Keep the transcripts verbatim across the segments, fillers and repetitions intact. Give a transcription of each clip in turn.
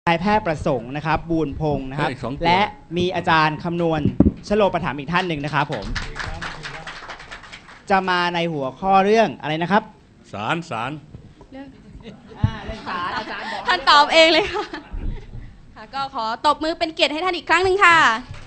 นายแพทย์ประสงค์นะครับบูรพงศ์นะครับเฮ้ยสองตัวและมีอาจารย์คำนวณชโลประถมอีกท่านหนึ่งนะครับผมจะมาในหัวข้อเรื่องอะไรนะครับศาลศาลเรื่องอ่าเรื่องศาลอาจารย์บอกท่านตอบเองเลยค่ะค่ะ ก็ขอตบมือเป็นเกียรติให้ท่านอีกครั้งหนึ่งค่ะ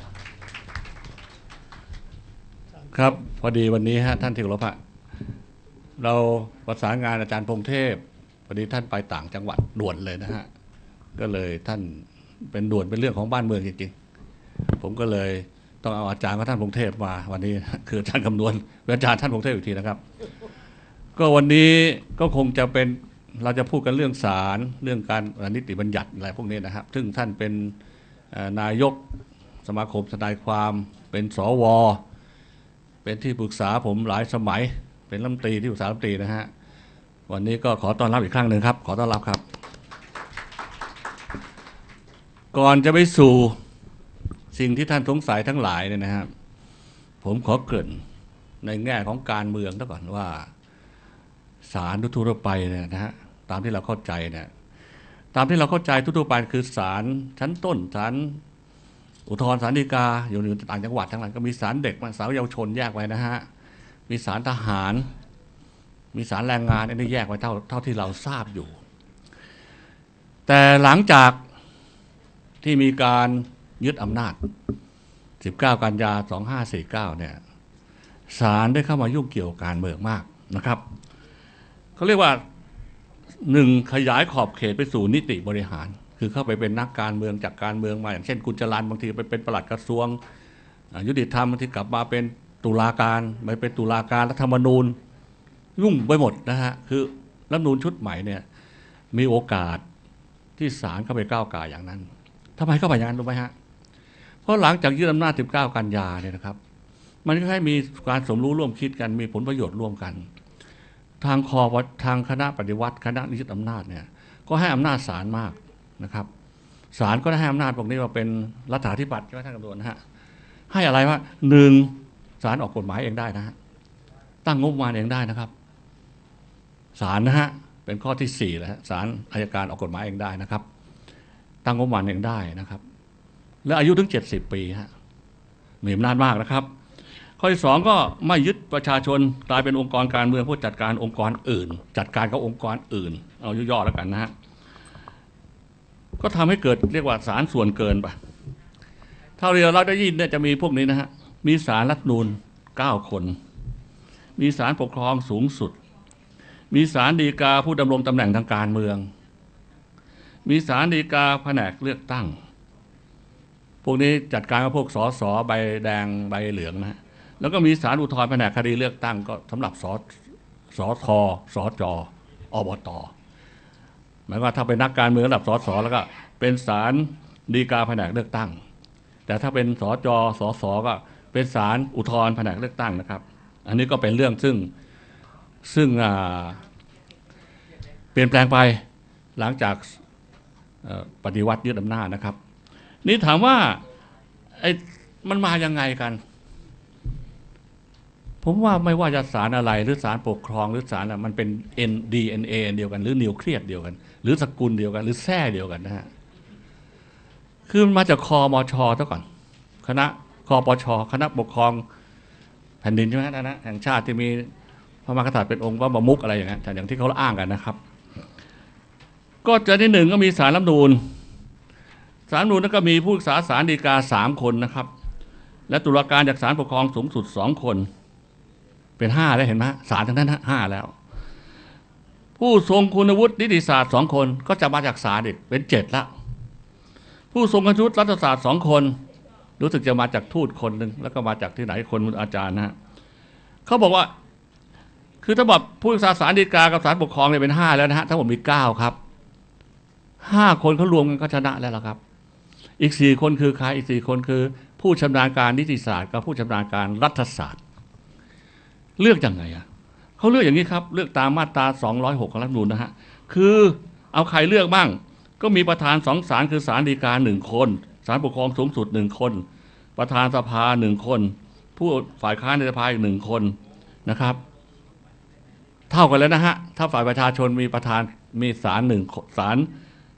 ครับพอดีวันนี้ฮะท่านที่เคารพฮะเราประสานงานอาจารย์พงเทพพอดีท่านไปต่างจังหวัดด่วนเลยนะฮะก็เลยท่านเป็นด่วนเป็นเรื่องของบ้านเมืองจริงๆผมก็เลยต้องเอาอาจารย์ของท่านพงเทพมาวันนี้คืออาจารย์คำนวณเป็นอาจารย์ท่านพงเทพอีกทีนะครับก็วันนี้ก็คงจะเป็นเราจะพูดกันเรื่องศาลเรื่องการนิติบัญญัติอะไรพวกนี้นะครับซึ่งท่านเป็นนายกสมาคมทนายความเป็นสวเป็นที่ปรึกษาผมหลายสมัยเป็นรัฐมนตรีที่ปรึกษารัฐมนตรีนะฮะวันนี้ก็ขอต้อนรับอีกครั้งหนึ่งครับขอต้อนรับครับก่อนจะไปสู่สิ่งที่ท่านสงสัยทั้งหลายเนี่ยนะครับผมขอเกริ่นในแง่ของการเมืองซะก่อนว่าศาลทั่วๆไปเนี่ยนะฮะตามที่เราเข้าใจเนี่ยตามที่เราเข้าใจทั่วๆไปคือศาลชั้นต้นศาลอุทธรณ์ศาลฎีกาอยู่ในต่างจังหวัดทั้งหลายก็มีศาลเด็กศาลเยาวชนแยกไว้นะฮะมีศาลทหารมีศาลแรงงานอันนี้แยกไว้เท่าเท่าที่เราทราบอยู่แต่หลังจากที่มีการยึดอำนาจสิบเก้ากันยาสองห้าสี่เก้าเนี่ยศาลได้เข้ามายุ่งเกี่ยวกับการเมืองมากนะครับเขาเรียกว่าหนึ่งขยายขอบเขตไปสู่นิติบริหารคือเข้าไปเป็นนักการเมืองจากการเมืองมาอย่างเช่นกุญจรัญบางทีไปเป็นปลัดกระทรวงยุติธรรมบางทีกลับมาเป็นตุลาการไปเป็นตุลาการรัฐธรรมนูญยุ่งไปหมดนะฮะคือรัฐธรรมนูญชุดใหม่เนี่ยมีโอกาสที่ศาลเข้าไปก้าวก่ายอย่างนั้นทำไมเข้าไปอย่างนั้นรู้ไหมฮะเพราะหลังจากยึดอำนาจสิบเก้ากันยาเนี่ยนะครับมันก็ให้มีการสมรู้ร่วมคิดกันมีผลประโยชน์ร่วมกันทางคอทางคณะปฏิวัติคณะยึดอำนาจเนี่ยก็ให้อำนาจศาลมากนะครับศาลก็ได้ให้อำนาจพวกนี้ว่าเป็นรัฐาธิปัตย์ใช่ไหมท่านกำนันนะฮะให้อะไรว่าหนึ่งศาลออกกฎหมายเองได้นะฮะตั้งงบประมาณเองได้นะครับศาลนะฮะเป็นข้อที่สี่แล้วศาลอัยการออกกฎหมายเองได้นะครับตั้งงบประมาณเองได้นะครับและอายุถึงเจ็ดสิบปีฮะมีอำนาจมากนะครับข้อที่สองก็ไม่ยึดประชาชนกลายเป็นองค์กรการเมืองเพื่อจัดการองค์กรอื่นจัดการกับองค์กรอื่นเอาย่อๆแล้วกันนะฮะก็ทำให้เกิดเรียกว่าศาลส่วนเกินไปเท่าที่เราได้ยินเนี่ยจะมีพวกนี้นะฮะมีศาลรัฐธรรมนูญเก้าคนมีศาลปกครองสูงสุดมีศาลฎีกาผู้ดำรงตำแหน่งทางการเมืองมีศาลฎีกาแผนกเลือกตั้งพวกนี้จัดการกับพวกสสใบแดงใบเหลืองนะฮะแล้วก็มีศาลอุทธรณ์แผนกคดีเลือกตั้งก็สำหรับสสทสจอบตหมายว่าถ้าเป็นนักการเมืองระดับสสแล้วก็เป็นศาลฎีกาแผนกเลือกตั้งแต่ถ้าเป็นสจสสก็เป็นศาลอุทธรณ์แผนกเลือกตั้งนะครับอันนี้ก็เป็นเรื่องซึ่งซึ่งเปลี่ยนแปลงไปหลังจากปฏิวัติยึดอำนาจนะครับนี่ถามว่าไอ้มันมายังไงกันผมว่าไม่ว่าจะศาลอะไรหรือศาลปกครองหรือศาลมันเป็น ดี เอ็น เอ เดียวกันหรือนิวเคลียสเดียวกันหรือสกุลเดียวกันหรือแท้เดียวกันนะฮะคือมันมาจากคมชซะก่อนคณะคปชคณะปกครองแผ่นดินใช่ไหมนะนะแห่งชาติที่มีพระมหากษัตริย์เป็นองค์พระบรมมุขอะไรอย่างนั้นอย่างที่เขาอ้างกันนะครับก็จะที่หนึ่งก็มีศาลรัฐธรรมนูญศาลรัฐธรรมนูญนั้นก็มีผู้พิพากษาศาลฎีกาสามคนนะครับและตุลาการจากศาลปกครองสูงสุดสองคนเป็นห้าแล้วเห็นไหมศาลทั้งนั้นห้าแล้วผู้ทรงคุณวุฒินิติศาสตร์สองคนก็จะมาจากศาลอีกเป็นเจ็ดแล้วผู้ทรงคุณวุฒิรัฐศาสตร์สองคนรู้สึกจะมาจากทูตคนหนึ่งแล้วก็มาจากที่ไหนคนอาจารย์นะฮะเขาบอกว่าคือถ้าบอกผู้พิพากษาศาลฎีกากับศาลปกครองเนี่ยเป็นห้าแล้วนะฮะทั้งหมดมีเก้าครับห้าคนเขารวมกันก็ชนะแล้วล่ะครับอีกสี่คนคือใครอีกสี่คนคือผู้ชำนาญการนิติศาสตร์กับผู้ชำนาญการรัฐศาสตร์เลือกยังไงอ่ะเขาเลือกอย่างนี้ครับเลือกตามมาตราสองร้อยหกของรัฐธรรมนูญนะฮะคือเอาใครเลือกบ้างก็มีประธานสองศาลคือศาลฎีกาหนึ่งคนศาลปกครองสูงสุดหนึ่งคนประธานสภาหนึ่งคนผู้ฝ่ายค้านในสภาอีกหนึ่งคนนะครับเท่ากันแล้วนะฮะถ้าฝ่ายประชาชนมีประธานมีศาลหนึ่งศาล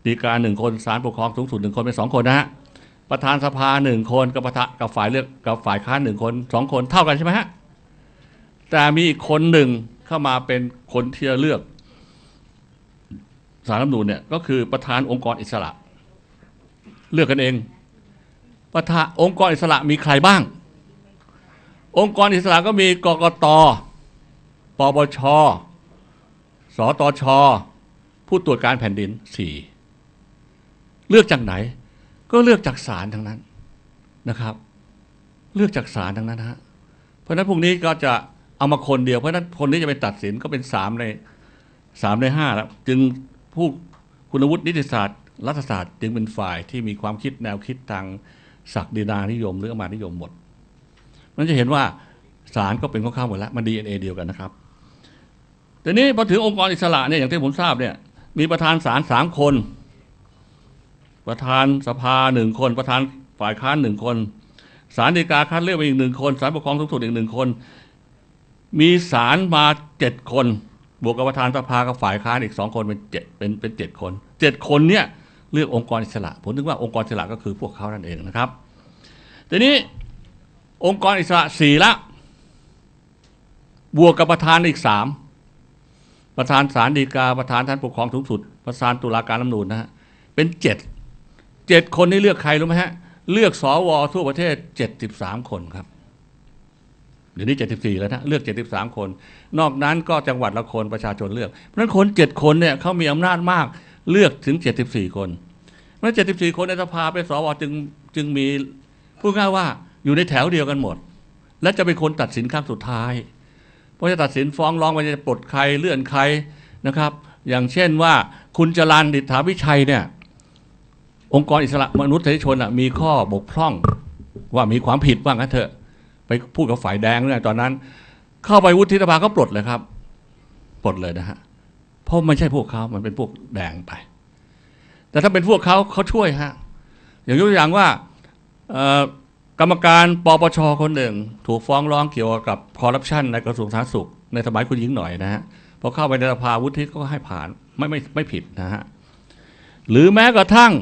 ฎีกาหนึ่งคนศาลปกครองสูงสุดหนึ่งคนเป็นสองคนนะฮะประธานสภาหนึ่งคนกับประธานกับฝ่ายเลือกกับฝ่ายค้านหนึ่งคนสองคนเท่ากันใช่ไหมฮะแต่มีอีกคนหนึ่งเข้ามาเป็นคนที่จะเลือกศาลรัฐธรรมนูญเนี่ยก็คือประธานองค์กรอิสระเลือกกันเองประธานองค์กรอิสระมีใครบ้างองค์กรอิสระก็มีกกต.ปปช.สตช.ผู้ตรวจการแผ่นดินสี่เลือกจากไหนก็เลือกจากศาลทั้งนั้นนะครับเลือกจากศาลทั้งนั้นฮะเพราะฉะนั้นพวกนี้ก็จะเอามาคนเดียวเพราะฉะนั้นคนนี้จะเป็นตัดสินก็เป็นสามในสามในห้าแล้วจึงผู้คุณวุฒินิติศาสตร์รัฐศาสตร์จึงเป็นฝ่ายที่มีความคิดแนวคิดทางศักดินานิยมหรืออำนาจนิยมหมดมันจะเห็นว่าศาลก็เป็นข้อข้ามหมดแล้วมันดีเอ็นเอเดียวกันนะครับแต่นี้พอถึงองค์กรอิสระเนี่ยอย่างที่ผมทราบเนี่ยมีประธานศาลสามคนประธานสภาหนึ่งคนประธานฝ่ายค้านหนึ่งคนศาลฎีกาคัดเลือกมาอีกหนึ่งคนศาลปกครองสูงสุดอีกหนึ่งคนมีศาลมาเจ็ดคนบวกกับประธานสภากับฝ่ายค้านอีกสองคนเป็นเจ็ดเป็นเป็นเจ็ดคนเจ็ดคนเนี่ยเลือกองค์กรอิสระผมนึกว่าองค์กรอิสระก็คือพวกเขานั่นเองนะครับทีนี้องค์กรอิสระสี่ละบวกกับประธานอีกสามประธานศาลฎีกาประธานท่านปกครองสูงสุดประธานตุลาการรัฐธรรมนูญนะฮะเป็นเจ็ดเจ็ดคนนี้เลือกใครรู้ไหมฮะเลือกสวทั่วประเทศเจ็ดสิบสามคนครับเดี๋ยวนี้เจ็ดสิบสี่แล้วนะเลือกเจ็ดสิบสามคนนอกนั้นก็จังหวัดละคนประชาชนเลือกเพราะฉะนั้นคนเจ็ดคนเนี่ยเขามีอำนาจมากเลือกถึงเจ็ดสิบสี่คนเพราะฉะนั้นเจ็ดสิบสี่คนในสภาเป็นสวจึงจึงมีพูดง่ายว่าอยู่ในแถวเดียวกันหมดและจะเป็นคนตัดสินครั้งสุดท้ายเพราะจะตัดสินฟ้องร้องว่าจะปลดใครเลื่อนใครนะครับอย่างเช่นว่าคุณจรัญ ดิษฐาวิชัยเนี่ยองค์กรอิสระมนุษยชนมีข้อบกพร่องว่ามีความผิดว่างั้นเถอะไปพูดกับฝ่ายแดงเนี่ยตอนนั้นเข้าไปวุฒิสภาก็ปลดเลยครับปลดเลยนะฮะเพราะไม่ใช่พวกเขามันเป็นพวกแดงไปแต่ถ้าเป็นพวกเขาเขาช่วยฮะอย่างยกตัวอย่างว่ากรรมการปปช.คนหนึ่งถูกฟ้องร้องเกี่ยวกับคอร์รัปชันในกระทรวงสาธารณสุขในสมัยคุณหญิงหน่อยนะฮะพอเข้าไปในสภาวุฒิก็ให้ผ่านไม่ไม่ไม่ผิดนะฮะหรือแม้กระทั่ง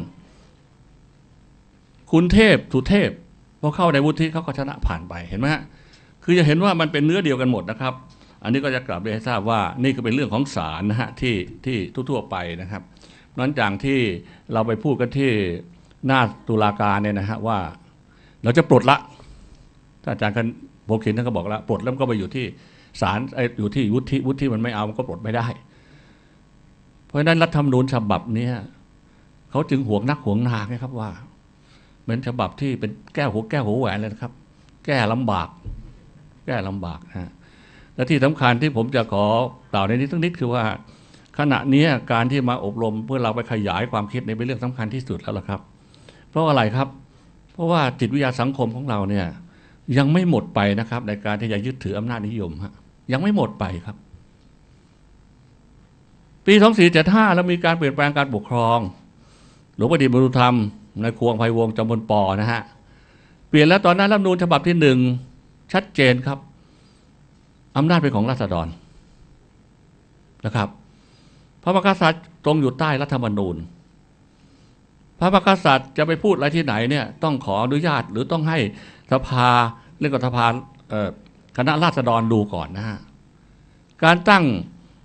คุณเทพสุเทพพอเข้าในวุฒิเขาก็ชนะผ่านไปเห็นไหมฮะคือจะเห็นว่ามันเป็นเนื้อเดียวกันหมดนะครับอันนี้ก็จะกลับเรียนให้ทราบว่านี่ก็เป็นเรื่องของศาลนะฮะที่ที่ทั่วๆไปนะครับนั้นจากที่เราไปพูดกันที่หน้าตุลาการเนี่ยนะฮะว่าเราจะปลดละท่านอาจารย์กันโบคินท่านก็บอกแล้วปลดแล้วก็ไปอยู่ที่ศาลอยู่ที่วุฒิวุฒิมันไม่เอามันก็ปลดไม่ได้เพราะฉะนั้นรัฐธรรมนูญฉบับนี้เขาจึงหวงนักหวงนาครับว่าเหมือนฉบับที่เป็นแก้วหัวแก้วหัวแหวนเลยนะครับแก้ลำบากแก้ลำบากนะและที่สำคัญที่ผมจะขอกล่าวในนี้สักนิดคือว่าขณะนี้การที่มาอบรมเพื่อเราไปขยายความคิดในเป็นเรื่องสำคัญที่สุดแล้วล่ะครับเพราะอะไรครับเพราะว่าจิตวิทยาสังคมของเราเนี่ยยังไม่หมดไปนะครับในการที่จะยึดถืออำนาจนิยมฮะยังไม่หมดไปครับปีสองสี่เจ็ดห้าแล้วมีการเปลี่ยนแปลงการปกครองหลวงพ่อดีบรรลุธรรมในควงไพวงศ์จำพลปอนะฮะเปลี่ยนแล้วตอนนั้นรัฐธรรมนูญฉบับที่หนึ่งชัดเจนครับอำนาจเป็นของราษฎรนะครับพระมหากษัตริย์ทรงอยู่ใต้รัฐธรรมนูญพระมหากษัตริย์จะไปพูดอะไรที่ไหนเนี่ยต้องขออนุญาตหรือต้องให้สภาเรียกว่าสภาคณะราษฎรดูก่อนนะฮะการตั้ง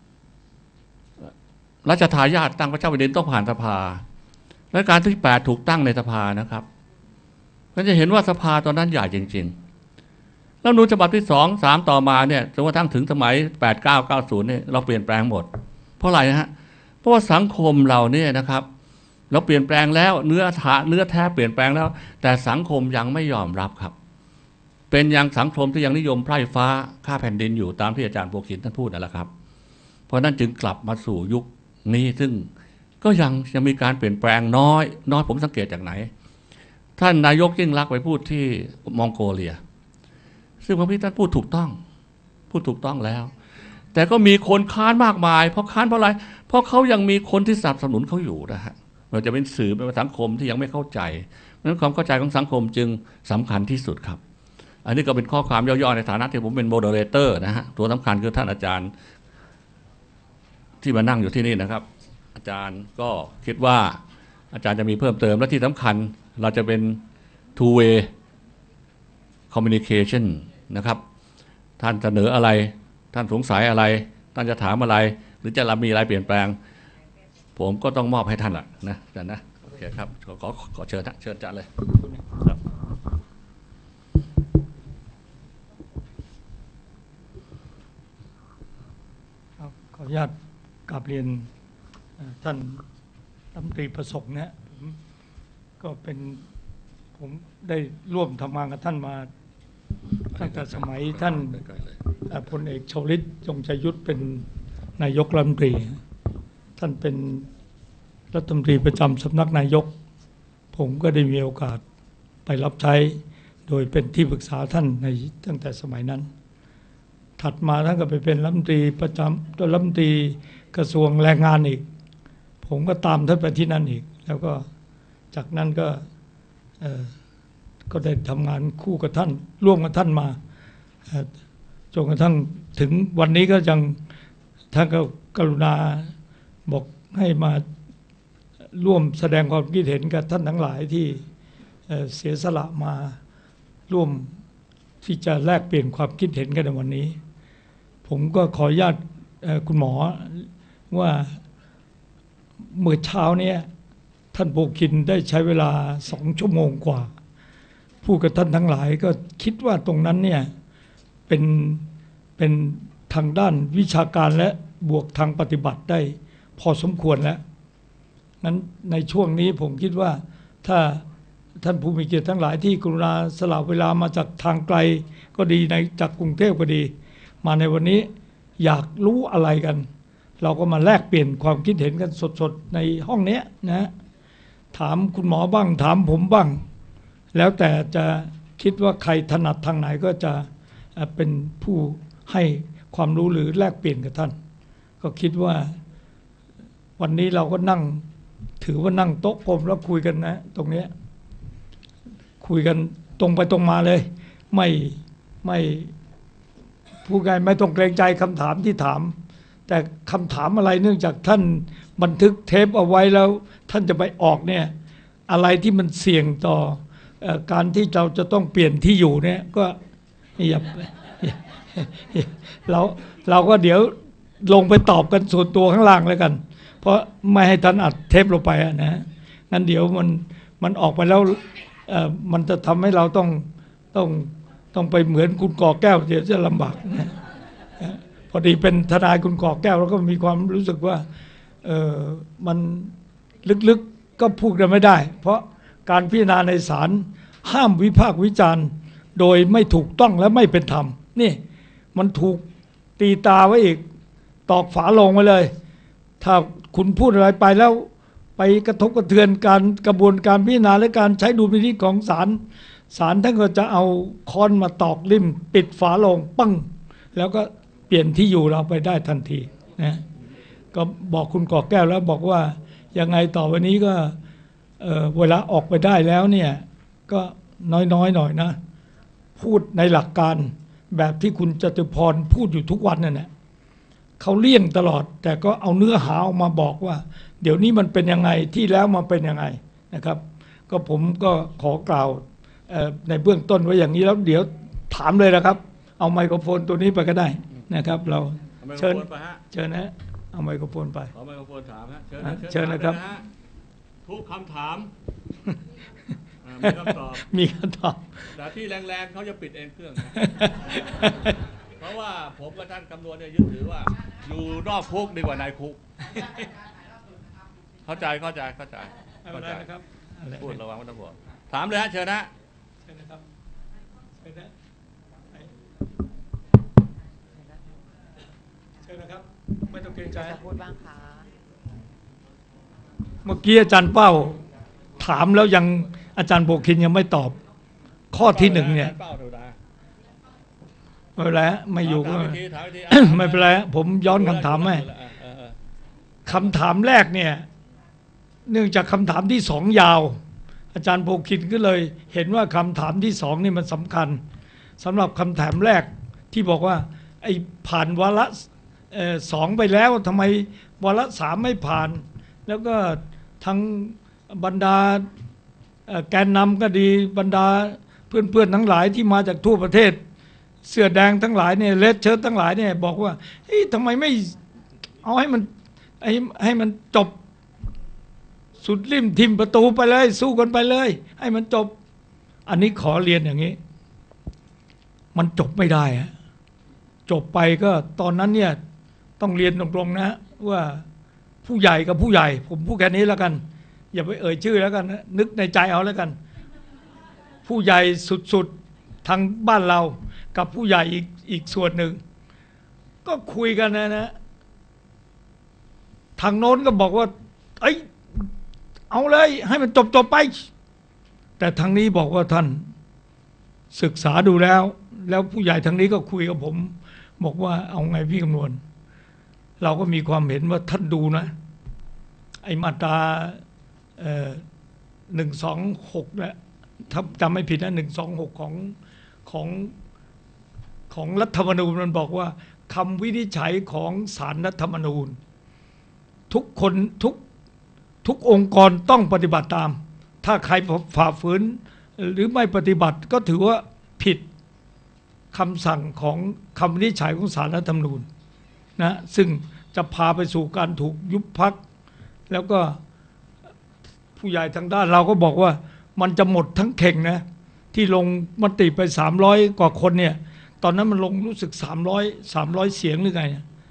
รัชทายาทตั้งพระเจ้าแผ่นดินต้องผ่านสภาและการที่แปดถูกตั้งในสภานะครับก็จะเห็นว่าสภาตอนนั้นใหญ่จริงๆแล้วรัฐธรรมนูญฉบับที่สองสามต่อมาเนี่ยจนกระทั่งถึงสมัยแปดเก้าเก้าศูนย์เนี่ยเราเปลี่ยนแปลงหมดเพราะอะไรนะฮะเพราะว่าสังคมเราเนี่ยนะครับเราเปลี่ยนแปลงแล้วเนื้อถาเนื้อแท้เปลี่ยนแปลงแล้วแต่สังคมยังไม่ยอมรับครับเป็นยังสังคมที่ยังนิยมไพร่ฟ้าค่าแผ่นดินอยู่ตามที่อาจารย์โบคินท่านพูดนั่นแหละครับเพราะนั้นจึงกลับมาสู่ยุคนี้ซึ่งก็ยังยังมีการเปลี่ยนแปลงน้อยน้อยผมสังเกตจากไหนท่านนายกยิ่งลักษณ์ไปพูดที่มองโกเลียซึ่งพระพิท่านพูดถูกต้องพูดถูกต้องแล้วแต่ก็มีคนค้านมากมายเพราะค้านเพราะอะไรเพราะเขายังมีคนที่สนับสนุนเขาอยู่นะฮะเราจะเป็นสื่อเป็นสังคมที่ยังไม่เข้าใจเพราะฉะนั้นความเข้าใจของสังคมจึงสำคัญที่สุดครับอันนี้ก็เป็นข้อความย่อๆในฐานะที่ผมเป็นโมเดเลเตอร์นะฮะตัวสำคัญคือท่านอาจารย์ที่มานั่งอยู่ที่นี่นะครับอาจารย์ก็คิดว่าอาจารย์จะมีเพิ่มเติมและที่สำคัญเราจะเป็น two way communication นะครับท่านเสนออะไรท่านสงสัยอะไรท่านจะถามอะไรหรือจะมีอะไรเปลี่ยนแปลงผมก็ต้องมอบให้ท่านละนะอาจารย์นะโอเคครับขอขอขอเชิญนะเชิญอาจารย์เลยครับขออนุญาตกราบเรียนท่านรัฐมนตรีประสงค์นะผมก็เป็นผมได้ร่วมทำงานกับท่านมาตั้งแต่สมัยท่านพลเอกชวลิตจงใจยุทธเป็นนายกรัฐมนตรีท่านเป็นรัฐมนตรีประจำสำนักนายกผมก็ได้มีโอกาสไปรับใช้โดยเป็นที่ปรึกษาท่านในตั้งแต่สมัยนั้นถัดมาท่านก็ไปเป็นรัฐมนตรีประจำตัวรัฐมนตรีกระทรวงแรงงานอีกผมก็ตามท่านไปที่นั่นอีกแล้วก็จากนั้นก็ก็ได้ทำงานคู่กับท่านร่วมกับท่านมาจนกระทั่งถึงวันนี้ก็ยังท่านก็กรุณาบอกให้มาร่วมแสดงความคิดเห็นกับท่านทั้งหลายที่เสียสละมาร่วมที่จะแลกเปลี่ยนความคิดเห็นกันในวันนี้ผมก็ขออนุญาตคุณหมอว่าเมื่อเช้านี้ท่านโพคินได้ใช้เวลาสองชั่วโมงกว่าพูดกับท่านทั้งหลายก็คิดว่าตรงนั้นเนี่ยเป็นเป็นทางด้านวิชาการและบวกทางปฏิบัติได้พอสมควรแล้วนั้นในช่วงนี้ผมคิดว่าถ้าท่านผู้มีเกียรติทั้งหลายที่กรุณาสละเวลามาจากทางไกลก็ดีในจากกรุงเทพก็ดีมาในวันนี้อยากรู้อะไรกันเราก็มาแลกเปลี่ยนความคิดเห็นกันสดๆในห้องนี้นะถามคุณหมอบ้างถามผมบ้างแล้วแต่จะคิดว่าใครถนัดทางไหนก็จะเป็นผู้ให้ความรู้หรือแลกเปลี่ยนกับท่านก็คิดว่าวันนี้เราก็นั่งถือว่านั่งโต๊ะกลมแล้วคุยกันนะตรงนี้คุยกันตรงไปตรงมาเลยไม่ไม่ผู้ใดไม่ต้องเกรงใจคำถามที่ถามแต่คำถามอะไรเนื่องจากท่านบันทึกเทปเอาไว้แล้วท่านจะไปออกเนี่ยอะไรที่มันเสี่ยงต่อการที่เราจะต้องเปลี่ยนที่อยู่เนี่ยก็อย่าเราเราก็เดี๋ยวลงไปตอบกันส่วนตัวข้างล่างแล้วกันเพราะไม่ให้ท่านอัดเทปลงไปนะงั้นเดี๋ยวมันมันออกไปแล้วมันจะทำให้เราต้องต้องต้องไปเหมือนคุณก่อแก้วเดี๋ยวจะลำบากนะพอดีเป็นทนายคุณก่อแก้วแล้วก็มีความรู้สึกว่าเออมันลึกๆก็พูดกันไม่ได้เพราะการพิจารณาในศาลห้ามวิพากษ์วิจารณ์โดยไม่ถูกต้องและไม่เป็นธรรมนี่มันถูกตีตาไว้อีกตอกฝาโลงไว้เลยถ้าคุณพูดอะไรไปแล้วไปกระทบกระเทือนการกระบวนการพิจารณาและการใช้ดุลพินิจของศาลศาลท่านก็จะเอาค้อนมาตอกริมปิดฝาโลงปั้งแล้วก็เปลี่ยนที่อยู่เราไปได้ทันทีนะก็บอกคุณก่อแก้วแล้วบอกว่ายังไงต่อวันนี้ก็เอ่อเวลาออกไปได้แล้วเนี่ยก็น้อยๆหน่อยนะพูดในหลักการแบบที่คุณจตุพรพูดอยู่ทุกวันนั่นแหละเขาเลี่ยงตลอดแต่ก็เอาเนื้อหาออกมาบอกว่าเดี๋ยวนี้มันเป็นยังไงที่แล้วมันเป็นยังไงนะครับก็ผมก็ขอกล่าวในเบื้องต้นไว้อย่างนี้แล้วเดี๋ยวถามเลยนะครับเอาไมโครโฟนตัวนี้ไปก็ได้นะครับเราเชิญเชิญนะเอาไมโครโฟนไปเอาไมโครโฟนถามฮะเชิญเชิญนะครับทุกคำถามมีคำตอบมีคำตอบแต่ที่แรงๆเขาจะปิดเองเครื่องนะเพราะว่าผมกับท่านคำนวณเนี่ยยึดถือว่าอยู่นอกคุกดีกว่าในคุกเข้าใจเข้าใจเข้าใจเข้าใจนะครับพูดระวังไม่ต้องห่วงถามเลยฮะเชิญนะเชิญนะครับเชิญนะเชิญนะครับไม่ต้องเกรงใจพูดบ้างค่ะเมื่อกี้อาจารย์เป้าถามแล้วยังอาจารย์โบคินยังไม่ตอบข้อที่หนึ่งเนี่ยไม่เป็นไรไม่อยู่ก็ไม่เป็นไรผมย้อนคำถามให้คำถามแรกเนี่ยเนื่องจากคำถามที่สองยาวอาจารย์โบคินก็เลยเห็นว่าคำถามที่สองนี่มันสำคัญสำหรับคำถามแรกที่บอกว่าไอ้ผ่านวาระสองไปแล้วทำไมวาระสามไม่ผ่านแล้วก็ทั้งบรรดาเอ่อแกนนำก็ดีบรรดาเพื่อนๆทั้งหลายที่มาจากทั่วประเทศ เสื้อแดงทั้งหลายเนี่ยเลดเชิ้ตทั้งหลายเนี่ยบอกว่าเฮ้ยทำไมไม่เอาให้มันให้ให้มันจบสุดริมทิมประตูไปเลยสู้กันไปเลย ให้มันจบ อันนี้ขอเรียนอย่างนี้ มันจบไม่ได้ฮะจบไปก็ตอนนั้นเนี่ยต้องเรียนตรงๆนะว่าผู้ใหญ่กับผู้ใหญ่ ผมพูดแค่นี้แล้วกัน อย่าไปเอ่ยชื่อแล้วกันนะนึกในใจเอาแล้วกัน ผู้ใหญ่สุดๆทางบ้านเรากับผู้ใหญ่อีกอีกส่วนหนึ่งก็คุยกันนะนะทางโน้นก็บอกว่าเอ้ยเอาเลยให้มันจบจบไปแต่ทางนี้บอกว่าท่านศึกษาดูแล้ว แล้วผู้ใหญ่ทางนี้ก็คุยกับผมบอกว่าเอาไงพี่คำนวณเราก็มีความเห็นว่าท่านดูนะไอ้มาตราหนึ่งสองหกนะถ้าจำไม่ผิดนะหนึ่งสองหกของของของรัฐธรรมนูญมันบอกว่าคำวินิจฉัยของศาลรัฐธรรมนูญทุกคนทุกทุกองค์กรต้องปฏิบัติตาม ถ้าใครฝ่าฝืนหรือไม่ปฏิบัติก็ถือว่าผิดคำสั่งของคำวินิจฉัยของศาลรัฐธรรมนูญนะซึ่งจะพาไปสู่การถูกยุบพรรคแล้วก็ผู้ใหญ่ทางด้านเราก็บอกว่ามันจะหมดทั้งเข่งนะที่ลงมติไปสามร้อยกว่าคนเนี่ยตอนนั้นมันลงรู้สึกสามร้อย สามร้อยเสียงหรือไง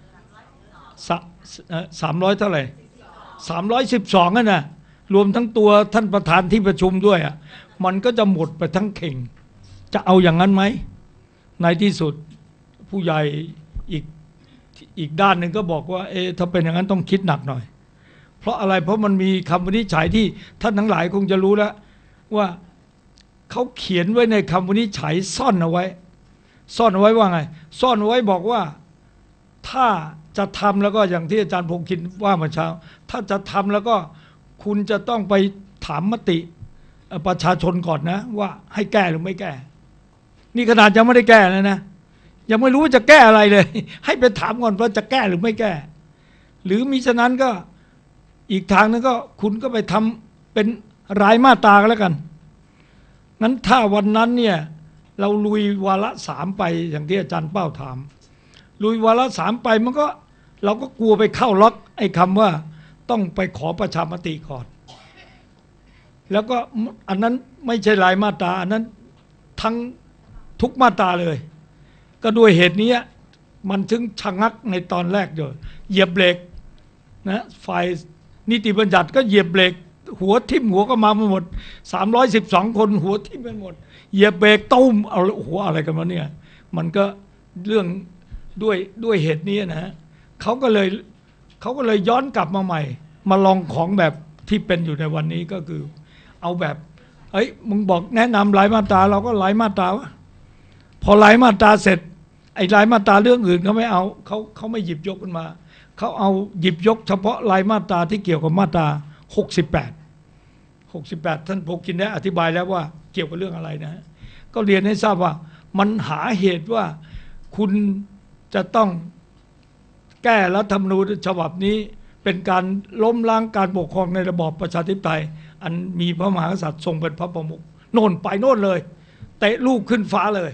สามร้อยเท่าไหร่สามร้อยสิบสองนั่นน่ะรวมทั้งตัวท่านประธานที่ประชุมด้วยอ่ะมันก็จะหมดไปทั้งเข่งจะเอาอย่างนั้นไหมในที่สุดผู้ใหญ่อีกอีกด้านหนึ่งก็บอกว่าเออถ้าเป็นอย่างนั้นต้องคิดหนักหน่อยเพราะอะไรเพราะมันมีคำวินิจฉัยที่ท่านทั้งหลายคงจะรู้แล้วว่าเขาเขียนไว้ในคำวินิจฉัยซ่อนเอาไว้ซ่อนเอาไว้ว่าไงซ่อนเอาไว้บอกว่าถ้าจะทำแล้วก็อย่างที่อาจารย์พงศ์คินว่าเมื่อเช้าถ้าจะทำแล้วก็คุณจะต้องไปถามมติประชาชนก่อนนะว่าให้แก้หรือไม่แก้นี่ขนาดยังไม่ได้แก้เลยนะยังไม่รู้ว่าจะแก้อะไรเลยให้ไปถามก่อนว่าจะแก้หรือไม่แก้หรือมิฉะนั้นก็อีกทางนึงก็คุณก็ไปทำเป็นรายมาตรากันแล้วกันงั้นถ้าวันนั้นเนี่ยเราลุยวาระสามไปอย่างที่อาจารย์เป้าถามลุยวาระสามไปมันก็เราก็กลัวไปเข้าล็อกไอ้คำว่าต้องไปขอประชามติก่อนแล้วก็อันนั้นไม่ใช่รายมาตราอันนั้นทั้งทุกมาตราเลยก็ด้วยเหตุนี้มันถึงชะงักในตอนแรกอยู่เหยียบเบรกนะฝ่ายนิติบัญญัติก็เหยียบเบรกหัวทิ่มหัวก็มาหมดสามร้อยสิบสองคนหัวทิ่มไปหมดเหยียบเบรกตุ้มเอาหัวอะไรกันวะเนี่ยมันก็เรื่องด้วยด้วยเหตุนี้นะฮะเขาก็เลยเขาก็เลยย้อนกลับมาใหม่มาลองของแบบที่เป็นอยู่ในวันนี้ก็คือเอาแบบเอ้ยมึงบอกแนะนำรายมาตราเราก็รายมาตราวะพอรายมาตราเสร็จไอ้รายมาตราเรื่องอื่นเขาไม่เอาเขาเขาไม่หยิบยกขึ้นมาเขาเอาหยิบยกเฉพาะรายมาตราที่เกี่ยวกับมาตราหกสิบแปด หกสิบแปดท่านพงศ์กินได้อธิบายแล้วว่าเกี่ยวกับเรื่องอะไรนะก็เรียนให้ทราบว่ามันหาเหตุว่าคุณจะต้องแก้รัฐธรรมนูญฉบับนี้เป็นการล้มล้างการปกครองในระบอบประชาธิปไตยอันมีพระมหากษัตริย์ทรงเป็นพระประมุขโน่นไปโน่นเลยเตะลูกขึ้นฟ้าเลย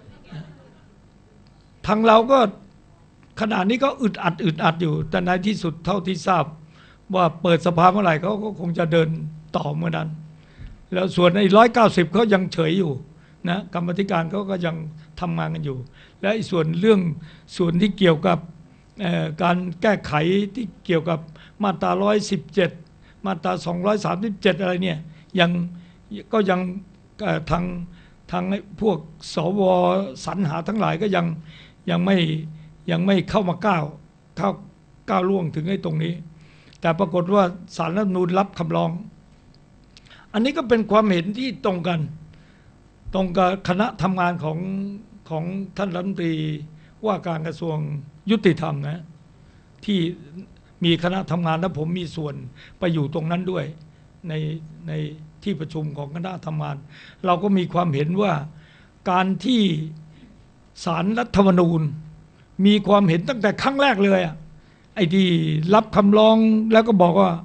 ทางเราก็ขณะนี้ก็อึดอัดอึดอัดอยู่แต่ในที่สุดเท่าที่ทราบว่าเปิดสภาเมื่อไหร่เขาก็คงจะเดินต่อเมื่อนั้นแล้วส่วนไอ้ร้อยเก้าสิบเขายังเฉยอยู่นะกรรมธิการเขาก็ยังทำงานกันอยู่และส่วนเรื่องส่วนที่เกี่ยวกับการแก้ไขที่เกี่ยวกับมาตราหนึ่งร้อยสิบเจ็ดมาตราสองร้อยสามสิบเจ็ดอะไรเนี่ยยังก็ยังทางทางพวกสวสรรหาทั้งหลายก็ยังยังไม่ยังไม่เข้ามาก้าวเข้าก้าวล่วงถึงไอ้ตรงนี้แต่ปรากฏว่าศาลรัฐธรรมนูญรับคำร้องอันนี้ก็เป็นความเห็นที่ตรงกันตรงกับคณะทำงานของของท่านรัฐมนตรีว่าการกระทรวงยุติธรรมนะที่มีคณะทำงานและผมมีส่วนไปอยู่ตรงนั้นด้วยในในที่ประชุมของคณะทำงานเราก็มีความเห็นว่าการที่ศาลรัฐธรรมนูญมีความเห็นตั้งแต่ครั้งแรกเลยอ่ะไอ้ที่รับคำร้องแล้วก็บอกว่า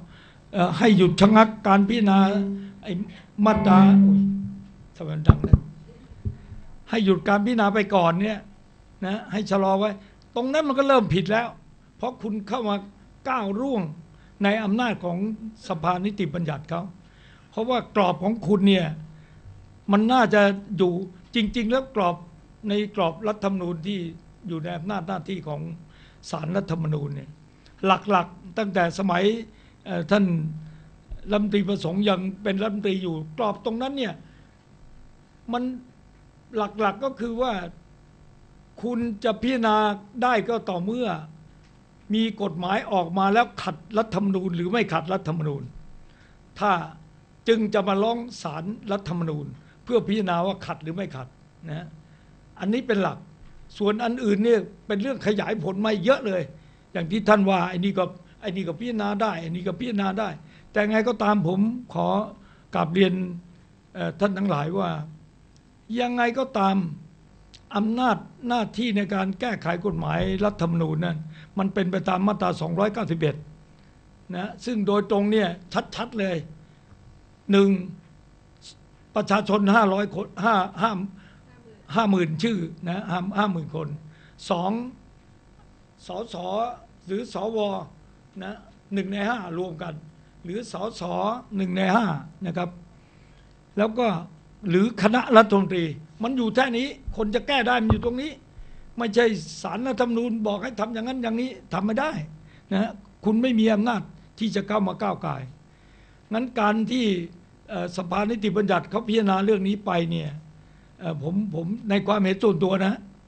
เอ่อให้หยุดชะงักการพิจารณาไอ้มาตราอุ๊ยทำไมมันดังนะให้หยุดการพิจารณาไปก่อนเนี่ยนะให้ชะลอไว้ ตรงนั้นมันก็เริ่มผิดแล้ว เพราะคุณเข้ามาก้าวร่วงในอำนาจของสภานิติบัญญัติเขาเพราะว่ากรอบของคุณเนี่ยมันน่าจะอยู่จริง ๆ แล้วกรอบในกรอบรัฐธรรมนูญที่อยู่ในอำนาจหน้าที่ของศาลรัฐธรรมนูญเนี่ยหลักๆตั้งแต่สมัยท่านรัฐมนตรีประสงค์ยังเป็นรัฐมนตรีอยู่กรอบตรงนั้นเนี่ยมันหลักๆก็คือว่าคุณจะพิจารณาได้ก็ต่อเมื่อมีกฎหมายออกมาแล้วขัดรัฐธรรมนูญหรือไม่ขัดรัฐธรรมนูญถ้าจึงจะมาร้องศาลรัฐธรรมนูญเพื่อพิจารณาว่าขัดหรือไม่ขัดนะอันนี้เป็นหลักส่วนอันอื่นเนี่ยเป็นเรื่องขยายผลมาเยอะเลยอย่างที่ท่านว่าไอ้นี่ก็ไอ้นี่ก็พิจารณาได้ไอ้นี่ก็พิจารณาได้แต่ไงก็ตามผมขอกราบเรียนท่านทั้งหลายว่ายังไงก็ตามอำนาจหน้าที่ในการแก้ไขกฎหมายรัฐธรรมนูญนั้นมันเป็นไปตามมาตราสองร้อยเก้าสิบเอ็ดนะซึ่งโดยตรงเนี่ยชัดๆเลยหนึ่งประชาชนห้าร้อยคนห้าห้าห้าหมื่นชื่อนะห้าห้าหมื่นคนสองสสหรือสวนะหนึ่งในห้ารวมกันหรือสสหนึ่งในห้านะครับแล้วก็หรือคณะรัฐมนตรีมันอยู่แค่นี้คนจะแก้ได้มันอยู่ตรงนี้ไม่ใช่ศาลรัฐธรรมนูญบอกให้ทำอย่างนั้นอย่างนี้ทำไม่ได้นะคุณไม่มีอำนาจที่จะเข้ามาก้าวไก่งั้นการที่สภานิติบัญญัติเขาพิจารณาเรื่องนี้ไปเนี่ยผมผมในความเห็นส่วนตัวนะ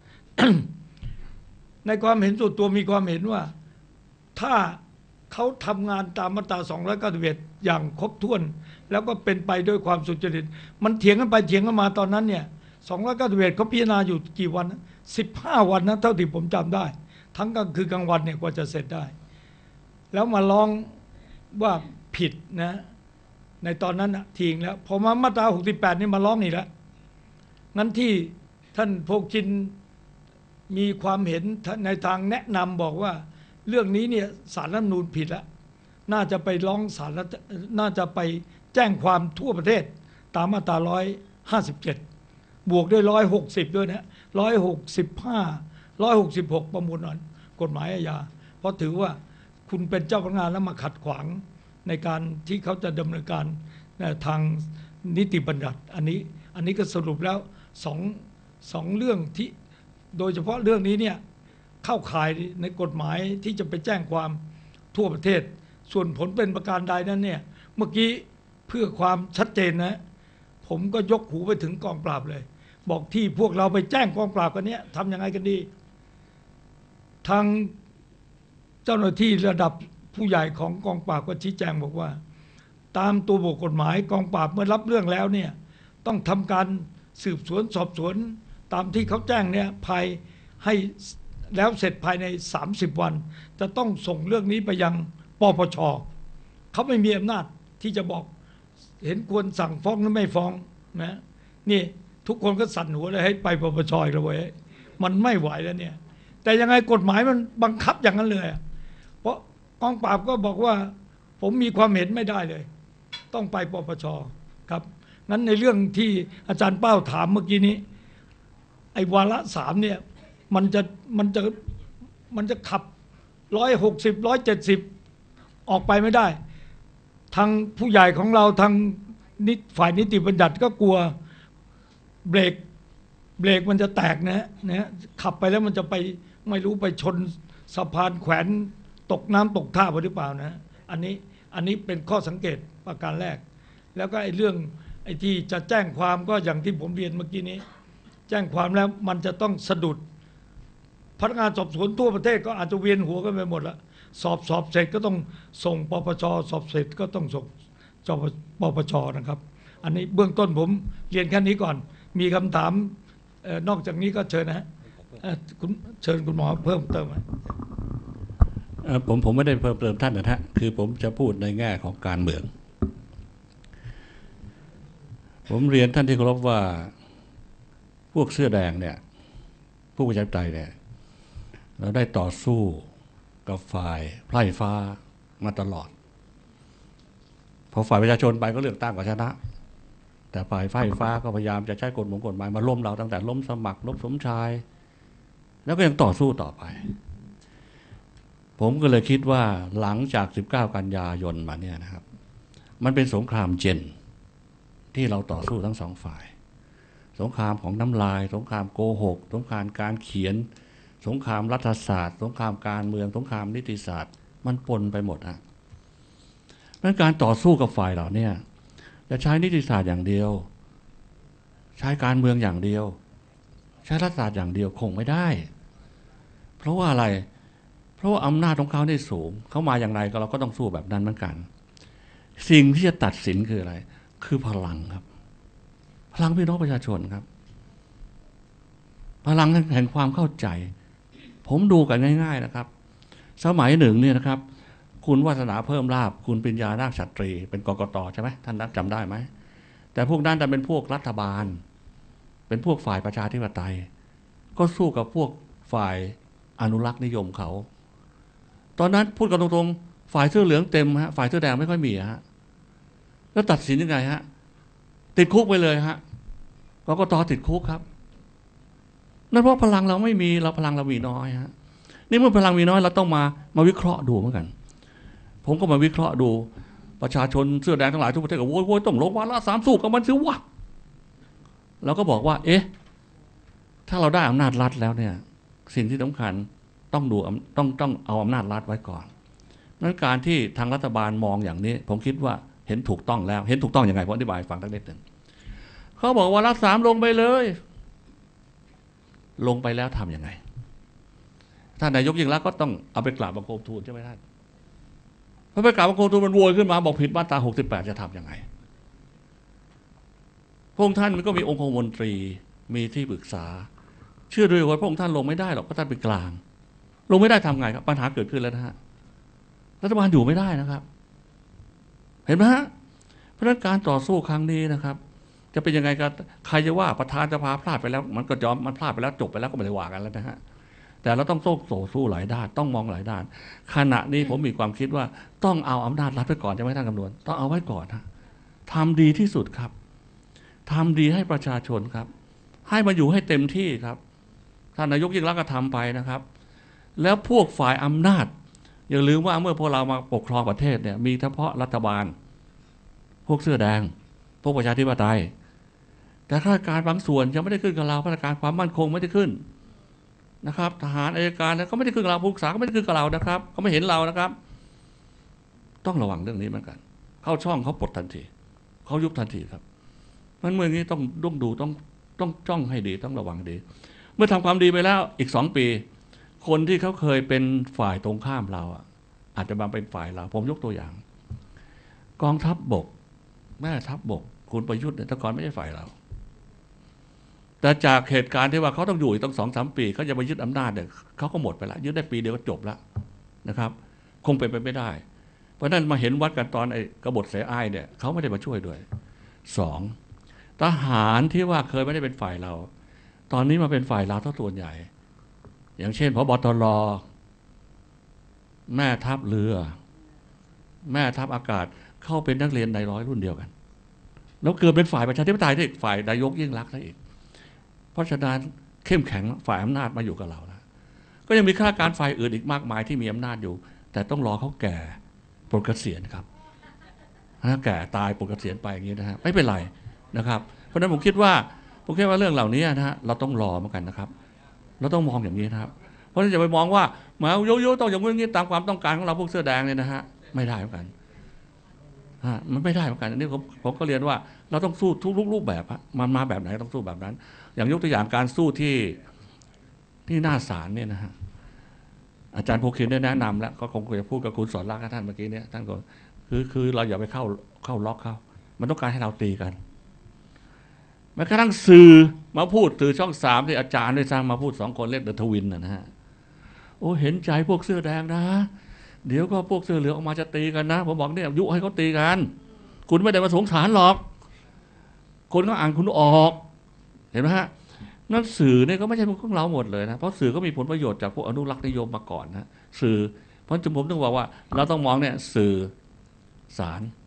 ในความเห็นส่วนตัวมีความเห็นว่าถ้าเขาทำงานตามมาตราสองร้อยเก้าสิบเอ็ดอย่างครบถ้วนแล้วก็เป็นไปด้วยความสุจริตมันเถียงกันไปเถียงกันมาตอนนั้นเนี่ยสองร้อยเก้าสิบเอ็ดเขาพิจารณาอยู่กี่วันสิบห้าวันนะเท่าที่ผมจำได้ทั้งกลางคืนกลางวันเนี่ยกว่าจะเสร็จได้แล้วมาร้องว่าผิดนะในตอนนั้นนะทิ้งแล้วพอมามาตราหกสิบแปดนี่มาร้องนี่แล้วงั้นที่ท่านโภคินมีความเห็นในทางแนะนำบอกว่าเรื่องนี้เนี่ยศาลรัฐธรรมนูญผิดแล้วน่าจะไปร้องศาลน่าจะไปแจ้งความทั่วประเทศตามมาตราร้อยห้าสิบเจ็ดบวกด้วยร้อยหกสิบด้วยนะร้อยหกสิบห้าร้อยหกสิบหกประมวลกฎหมายอาญาเพราะถือว่าคุณเป็นเจ้าพนักงานแล้วมาขัดขวางในการที่เขาจะดำเนินการทางนิติบัญญัติอันนี้อันนี้ก็สรุปแล้วสองสองเรื่องที่โดยเฉพาะเรื่องนี้เนี่ยเข้าข่ายในกฎหมายที่จะไปแจ้งความทั่วประเทศส่วนผลเป็นประการใดนั้นเนี่ยเมื่อกี้เพื่อความชัดเจนนะผมก็ยกหูไปถึงกองปราบเลยบอกที่พวกเราไปแจ้งกองปราบกันเนี้ยทำยังไงกันดีทางเจ้าหน้าที่ระดับผู้ใหญ่ของกองปราบก็ชี้แจงบอกว่าตามตัวบทกฎหมายกองปราบเมื่อรับเรื่องแล้วเนี่ยต้องทำการสืบสวนสอบสวนตามที่เขาแจ้งเนี่ยภายให้แล้วเสร็จภายในสามสิบวันจะต้องส่งเรื่องนี้ไปยังปปช.เขาไม่มีอำนาจที่จะบอกเห็นควรสั่งฟ้องหรือไม่ฟ้องนะนี่ทุกคนก็สั่นหัวเลยให้ไปปปช.อีกแล้วเว้ยมันไม่ไหวแล้วเนี่ยแต่ยังไงกฎหมายมันบังคับอย่างนั้นเลยเพราะกองปราบก็บอกว่าผมมีความเห็นไม่ได้เลยต้องไปปปช.ครับงั้นในเรื่องที่อาจารย์เป้าถามเมื่อกี้นี้ไอ้วาระสามเนี่ยมันจะมันจะมันจะขับร้อยหกสิบร้อยเจ็ดสิบออกไปไม่ได้ทางผู้ใหญ่ของเราทางนิฝ่ายนิติบัญญัติก็กลัวเบรกเบรกมันจะแตกนะนะขับไปแล้วมันจะไปไม่รู้ไปชนสะพานแขวนตกน้ำตกท่าหรือเปล่านะอันนี้อันนี้เป็นข้อสังเกตประการแรกแล้วก็ไอ้เรื่องไอ้ที่จะแจ้งความก็อย่างที่ผมเรียนเมื่อกี้นี้แจ้งความแล้วมันจะต้องสะดุดพนักงานสอบสวนทั่วประเทศก็อาจจะเวียนหัวกันไปหมดละสอบสอบเสร็จก็ต้องส่งปปช.สอบเสร็จก็ต้องส่งปปช.นะครับอันนี้เบื้องต้นผมเรียนแค่นี้ก่อนมีคำถามนอกจากนี้ก็เชิญนะฮะคุณเชิญคุณหมอเพิ่มเติมผมผมไม่ได้เพิ่มเติมท่านนะฮะคือผมจะพูดในแง่ของการเมืองผมเรียนท่านที่เคารพว่าพวกเสื้อแดงเนี่ยผู้ประชาธิปไตยเนี่ยเราได้ต่อสู้กับฝ่ายไพร่ฟ้ามาตลอดพอฝ่ายประชาชนไปก็เลือกตั้งก็ชนะแต่ฝ่ายไฟฟ้าก็พยายามจะใช้กฎหมายกฎหมายมาล้มเราตั้งแต่ล้มสมัครล้มสมชายแล้วก็ยังต่อสู้ต่อไปผมก็เลยคิดว่าหลังจากสิบเก้ากันยายนมาเนี่ยนะครับมันเป็นสงครามเจนที่เราต่อสู้ทั้งสองฝ่ายสงครามของน้ำลายสงครามโกหกสงครามการเขียนสงครามรัฐศาสตร์สงครามการเมืองสงครามนิติศาสตร์มันปนไปหมดฮะดังนั้นการต่อสู้กับฝ่ายเราเนี่ยจะใช้นิติศาสตร์อย่างเดียวใช้การเมืองอย่างเดียวใช้รัฐศาสตร์อย่างเดียวคงไม่ได้เพราะว่าอะไรเพราะว่าอำนาจของเขาได้สูงเขามาอย่างไรก็เราก็ต้องสู้แบบนั้นเหมือนกันสิ่งที่จะตัดสินคืออะไรคือพลังครับพลังพี่น้องประชาชนครับพลังแห่งความเข้าใจผมดูกันง่ายๆนะครับสมัยหนึ่งเนี่ยนะครับคุณวาสนาเพิ่มลาภคุณปริญญานาคฉัตรีเป็นกกต.ใช่ไหมท่านนักจำได้ไหมแต่พวกนั้นจะเป็นพวกรัฐบาลเป็นพวกฝ่ายประชาธิปไตยก็สู้กับพวกฝ่ายอนุรักษ์นิยมเขาตอนนั้นพูดกันตรงๆฝ่ายเสื้อเหลืองเต็มฮะฝ่ายเสื้อแดงไม่ค่อยมีฮะแล้วตัดสินยังไงฮะติดคุกไปเลยฮะกกต.ติดคุกครับนั่นเพราะพลังเราไม่มีเราพลังเรามีน้อยฮะนี่เมื่อพลังมีน้อยเราต้องมามาวิเคราะห์ดูเหมือนกันผมก็มาวิเคราะห์ดูประชาชนเสื้อแดงทั้งหลายทุกประเทศก็โว้ยโว้ยต้องลงวาระสามสู้กับมันสิวะเราก็บอกว่าเอ๊ะถ้าเราได้อำนาจรัฐแล้วเนี่ยสิ่งที่สำคัญต้องดูต้องต้องเอาอำนาจรัฐไว้ก่อนนั้นการที่ทางรัฐบาลมองอย่างนี้ผมคิดว่าเห็นถูกต้องแล้วเห็นถูกต้องยังไงผมอธิบายฟังสักนิดหนึ่งเขาบอกว่ารัฐสามลงไปเลยลงไปแล้วทำยังไงท่านนายกยิ่งรักก็ต้องเอาไปกราบบังคมทูลใช่ไหมท่านพอไปกราบบังคมทูลมันโวยขึ้นมาบอกผิดมาตราหกสิบแปดจะทำยังไงพระองค์ท่านมันก็มีองคมนตรีมีที่ปรึกษาเชื่อด้วยว่าพระองค์ท่านลงไม่ได้หรอกเพราะท่านเป็นกลางลงไม่ได้ทำไงครับปัญหาเกิดขึ้นแล้วนะฮะรัฐบาลอยู่ไม่ได้นะครับเห็นไหมฮะเพราะฉะนั้นการต่อสู้ครั้งนี้นะครับจะเป็นยังไงกันใครจะว่าประธานสภาพลาดไปแล้วมันก็ยอมมันพลาดไปแล้วจบไปแล้วก็ไม่ได้ว่ากันแล้วนะฮะแต่เราต้องโต้ต่อสู้หลายด้านต้องมองหลายด้านขณะนี้ผมมีความคิดว่าต้องเอาอำนาจรัฐไว้ก่อนใช่ไหมท่านคำนวณต้องเอาไว้ก่อนฮะทำดีที่สุดครับทำดีให้ประชาชนครับให้มาอยู่ให้เต็มที่ครับท่านนายกยิ่งรักก็ทำไปนะครับแล้วพวกฝ่ายอำนาจอย่าลืมว่าเมื่อพวกเรามาปกครองประเทศเนี่ยมีเฉพาะรัฐบาลพวกเสื้อแดงพวกประชาธิปไตยแต่ข้าราชการบางส่วนยังไม่ได้ขึ้นกับเราข้าราชการความมั่นคงไม่ได้ขึ้นนะครับทหารอัยการก็ไม่ได้ขึ้นกับเราผู้ศึกษาก็ไม่ได้ขึ้นกับเรานะครับเขาไม่เห็นเรานะครับต้องระวังเรื่องนี้เหมือนกันเข้าช่องเขาปลดทันทีเขายุบทันทีครับมันเมื่อนี้ต้องต้องดูต้องต้องจ้องให้ดีต้องระวังดีเมื่อทำความดีไปแล้วอีกสองปีคนที่เขาเคยเป็นฝ่ายตรงข้ามเราอาจจะมาเป็นฝ่ายเราผมยกตัวอย่างกองทัพบกแม่ทัพบกคุณประยุทธ์เนี่ยแต่ก่อนไม่ใช่ฝ่ายเราแต่จากเหตุการณ์ที่ว่าเขาต้องอยู่อีกตั้งสองสามปีเขาจะมายึดอำนาจเนี่ยเขาก็หมดไปแล้วยึดได้ปีเดียวก็จบแล้วนะครับคงเป็นไปไม่ได้เพราะนั้นมาเห็นวัดกันตอนไอ้กบฏเสอ้ายเนี่ยเขาไม่ได้มาช่วยด้วยสองทหารที่ว่าเคยไม่ได้เป็นฝ่ายเราตอนนี้มาเป็นฝ่ายเราทั้งส่วนใหญ่อย่างเช่นพบตรแม่ทัพเรือแม่ทัพอากาศเข้าเป็นนักเรียนในร้อยรุ่นเดียวกันแล้วเกิดเป็นฝ่ายประชาธิปไตยที่ฝ่ายนายกยิ่งรักซะอีกเพราะฉะนั้นเข้มแข็งฝ่ายอำนาจมาอยู่กับเราแล้วก็ยังมีข้าราชการฝ่ายอื่นอีกมากมายที่มีอำนาจอยู่แต่ต้องรอเขาแก่ปลดเกษียณครับถ้าแก่ตายปลดเกษียณไปอย่างนี้นะฮะไม่เป็นไรนะครับเพราะฉะนั้นผมคิดว่าผมคิดว่าเรื่องเหล่านี้นะฮะเราต้องรอเหมือนกันนะครับเราต้องมองอย่างนี้นะครับเพราะฉะนั้นอย่าไปมองว่ามาโยโย่ต้องอย่างนี้ตามความต้องการของเราพวกเสื้อแดงเนี่ยนะฮะไม่ได้เหมือนกันมันไม่ได้เหมือนกันอันนี้ผมผมก็เรียนว่าเราต้องสู้ทุกรูปแบบมันมาแบบไหนต้องสู้แบบนั้นอย่างยกตัวอย่างการสู้ที่ที่หน้าศาลเนี่ยนะฮะอาจารย์โพคินได้แนะนำแล้วก็คงจะพูดกับคุณสอนรักท่านเมื่อกี้เนี่ยท่านก็คือคือเราอย่าไปเข้าเข้าล็อกเขามันต้องการให้เราตีกันแม้กระทั่งสื่อมาพูดสื่อช่องสามที่อาจารย์ได้สร้างมาพูดสองคนเล่นเดอะทวินนะฮะโอ้เห็นใจพวกเสื้อแดงนะเดี๋ยวก็พวกเสื้อเหลืองออกมาจะตีกันนะผมบอกเนี่ยยุให้เขาตีกันคุณไม่ได้มาสงสารหรอกคนก็อ่านคุณออกเห็นไหมฮะนั่นสื่อเนี่ยก็ไม่ใช่พวกเราหมดเลยนะเพราะสื่อก็มีผลประโยชน์จากพวกอนุรักษ์นิยมมาก่อนนะสื่อเพราะฉะนั้นผมต้องบอกว่าเราต้องมองเนี่ยสื่อสาร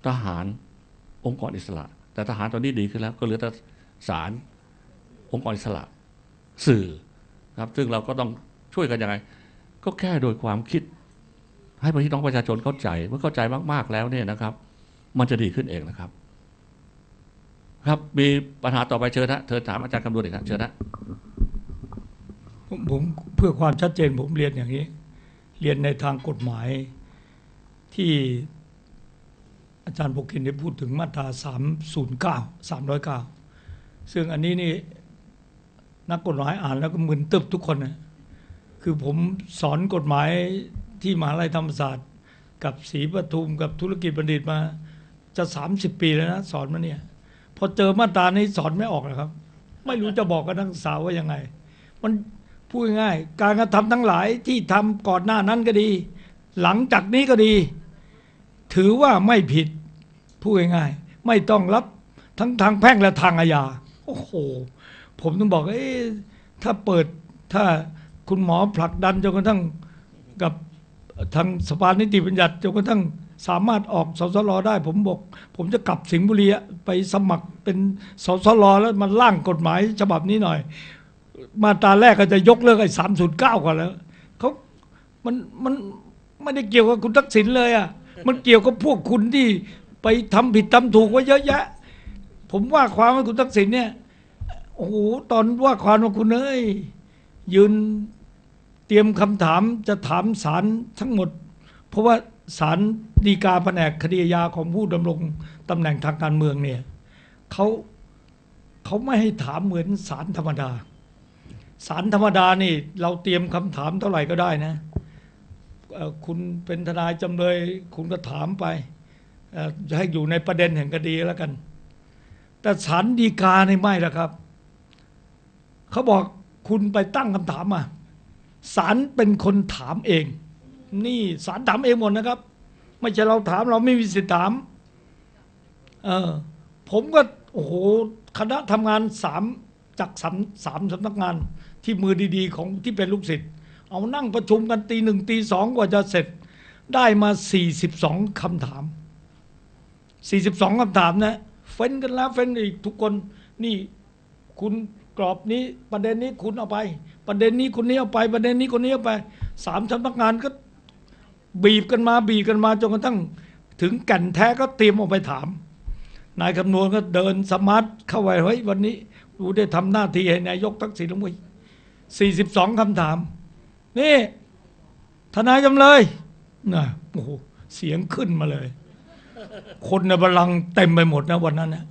ทหารองค์กรอิสระ แต่ทหารตอนนี้ดีขึ้นแล้วก็เหลือแต่ศาลองค์กรอิสระสื่อครับซึ่งเราก็ต้องช่วยกันยังไงก็แค่โดยความคิดให้พี่น้องประชาชนเข้าใจเมื่อเข้าใจมากๆแล้วเนี่ยนะครับมันจะดีขึ้นเองนะครับครับมีปัญหาต่อไปเชิญนะเธอถามอาจารย์คำนวณอีกนะเชิญนะผมผมเพื่อความชัดเจนผมเรียนอย่างนี้เรียนในทางกฎหมายที่อาจารย์ปกินได้พูดถึงมาตราสามศูนย์เก้าสามร้อยเก้าซึ่งอันนี้นี่นักกฎหมายอ่านแล้วก็มึนตึบทุกคนนะคือผมสอนกฎหมายที่มหาลัยธรรมศาสตร์กับศรีปทุมกับธุรกิจบัณฑิตมาจะสามสิบปีแล้วนะสอนมาเนี่ยพอเจอมาตรานี้สอนไม่ออกนะครับไม่รู้จะบอกกับนักศึกษาว่ายังไงมันพูดง่ายการกระทำทั้งหลายที่ทำก่อนหน้านั้นก็ดีหลังจากนี้ก็ดีถือว่าไม่ผิดพูดง่ายไม่ต้องรับทั้งทางแพ่งและทางอาญาโอ้โหผมต้องบอกเอ๊ะถ้าเปิดถ้าคุณหมอผลักดันจนกระทั่งกับทางสภานิติบัญญัติจนกระทั่งสามารถออกสสรได้ผมบอกผมจะกลับสิงห์บุรีไปสมัครเป็นสสรแล้วมาร่างกฎหมายฉบับนี้หน่อยมาตราแรกก็จะยกเลิกไอ้สามศูนย์เก้าก่อนแล้วเขามันมันไม่ได้เกี่ยวกับคุณทักษิณเลยอ่ะมันเกี่ยวกับพวกคุณที่ไปทำผิดทำถูกไว้เยอะแยะผมว่าความว่าคุณทักษิณเนี่ยโอ้โหตอนว่าความว่าคุณเอ้ยยืนเตรียมคำถามจะถามศาลทั้งหมดเพราะว่าศาลฎีกาแผนกคดีอาญาของผู้ดำรงตำแหน่งทางการเมืองเนี่ยเขาเขาไม่ให้ถามเหมือนศาลธรรมดาศาลธรรมดานี่เราเตรียมคำถามเท่าไหร่ก็ได้นะคุณเป็นทนายจำเลยคุณก็ถามไปให้อยู่ในประเด็นแห่งคดีแล้วกันแต่ศาลฎีกานี่ไม่ละครับเขาบอกคุณไปตั้งคำถามมาศาลเป็นคนถามเองนี่ศาลถามเองหมดนะครับไม่ใช่เราถามเราไม่มีสิทธิ์ถามเออผมก็โอ้โหคณะทำงานสามจากสามสามสำนักงานที่มือดีๆของที่เป็นลูกศิษย์เอานั่งประชุมกันตีหนึ่งตีสองกว่าจะเสร็จได้มาสี่สิบสองคำถามสี่สิบสองคำถามนะเฟ้นกันแล้วเฟ้นอีกทุกคนนี่คุณกรอบนี้ประเด็นนี้คุณเอาไปประเด็นนี้คนนี้เอาไปประเด็นนี้คนนี้เอาไปสามสำนักงานก็บีบกันมาบีบกันมาจนกระทั่งถึงแก่นแท้ก็เตรียมออกไปถามนายคำนวณก็เดินสมาร์ทเข้าไปเฮ้ยวันนี้ดูได้ทำหน้าที่ให้นายกทักษิณลงไปสี่สิบสองคำถามนี่ทนายจำเลยนะโอ้โหเสียงขึ้นมาเลยคนในบัลลังก์เต็มไปหมดนะวันนั้นนะ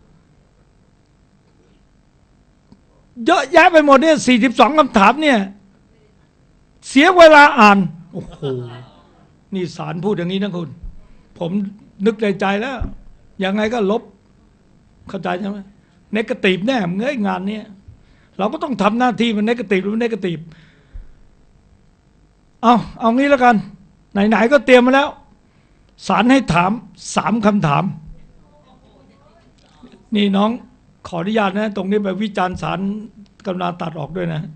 เยอะแยะไปหมดเนี่ยสี่สิบสองคำถามเนี่ยเสียเวลาอ่านโอ้โหนี่ศาลพูดอย่างนี้นะคุณผมนึกในใจแล้วยังไงก็ลบเข้าใจใช่ไหมเนกาทีฟแน่เงยงานนี้เราก็ต้องทำหน้าที่มันเนกาทีฟหรือเนกาทีฟเอาเอางี้แล้วกันไหนๆก็เตรียมมาแล้วศาลให้ถามสามคำถามนี่น้องขออนุญาตนะตรงนี้ไปวิจารณ์ศาลกรุณาตัดออกด้วยนะ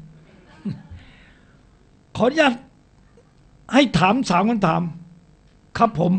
ขออนุญาตให้ถามสามคำถามครับผม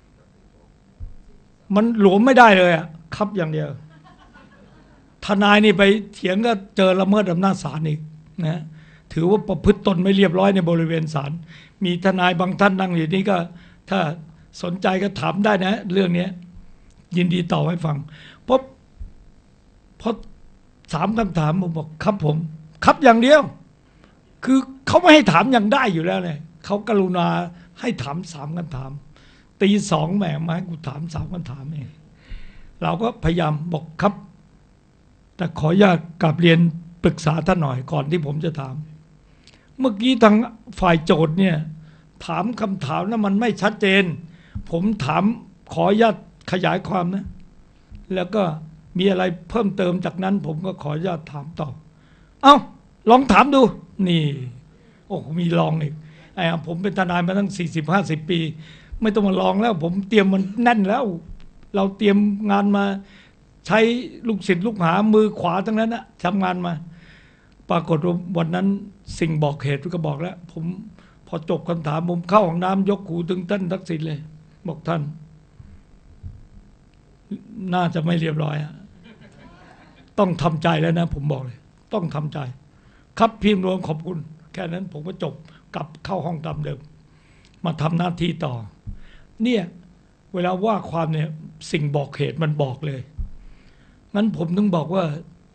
มันหลวมไม่ได้เลยอ่ะครับอย่างเดียวทนายนี่ไปเถียงก็เจอละเมิดอำนาจศาลอีกนะถือว่าประพฤติตนไม่เรียบร้อยในบริเวณศาลมีทนายบางท่านนั่งอยู่นี่ก็ถ้าสนใจก็ถามได้นะเรื่องนี้ยินดีตอบให้ฟังเพราะเพราะสามคำถามผมบอกครับผมครับอย่างเดียวคือเขาไม่ให้ถามอย่างได้อยู่แล้วเลยเขากรุณาให้ถามสามคำถามตีสองแหมมาให้กูถามสามคำถามเองเราก็พยายามบอกครับแต่ขออนุญาตกลับเรียนปรึกษาท่านหน่อยก่อนที่ผมจะถามเมื่อกี้ทางฝ่ายโจทย์เนี่ยถามคำถามนั้นมันไม่ชัดเจนผมถามขออนุญาตขยายความนะแล้วก็มีอะไรเพิ่มเติมจากนั้นผมก็ขออนุญาตถามต่อเอ้าลองถามดูนี่โอ้มีลองอีกไอ้ผมเป็นทนายมาตั้งสี่สิบห้าสิบปีไม่ต้องมาลองแล้วผมเตรียมมันแน่นแล้วเราเตรียมงานมาใช้ลูกศิษย์ลูกหามือขวาทั้งนั้นนะทำงานมาปรากฏว่าวันนั้นสิ่งบอกเหตุก็บอกแล้วผมพอจบคำถามผมเข้าห้องน้ำยกหูถึงท่านทักษิณเลยบอกท่านน่าจะไม่เรียบร้อยอะต้องทำใจแล้วนะผมบอกเลย ต้องทำใจ ครับพิมพ์รวมขอบคุณ แค่นั้นผมก็จบกลับเข้าห้องตามเดิม มาทำหน้าที่ต่อ เนี่ยเวลาว่าความเนี่ยสิ่งบอกเหตุมันบอกเลยงั้นผมต้องบอกว่า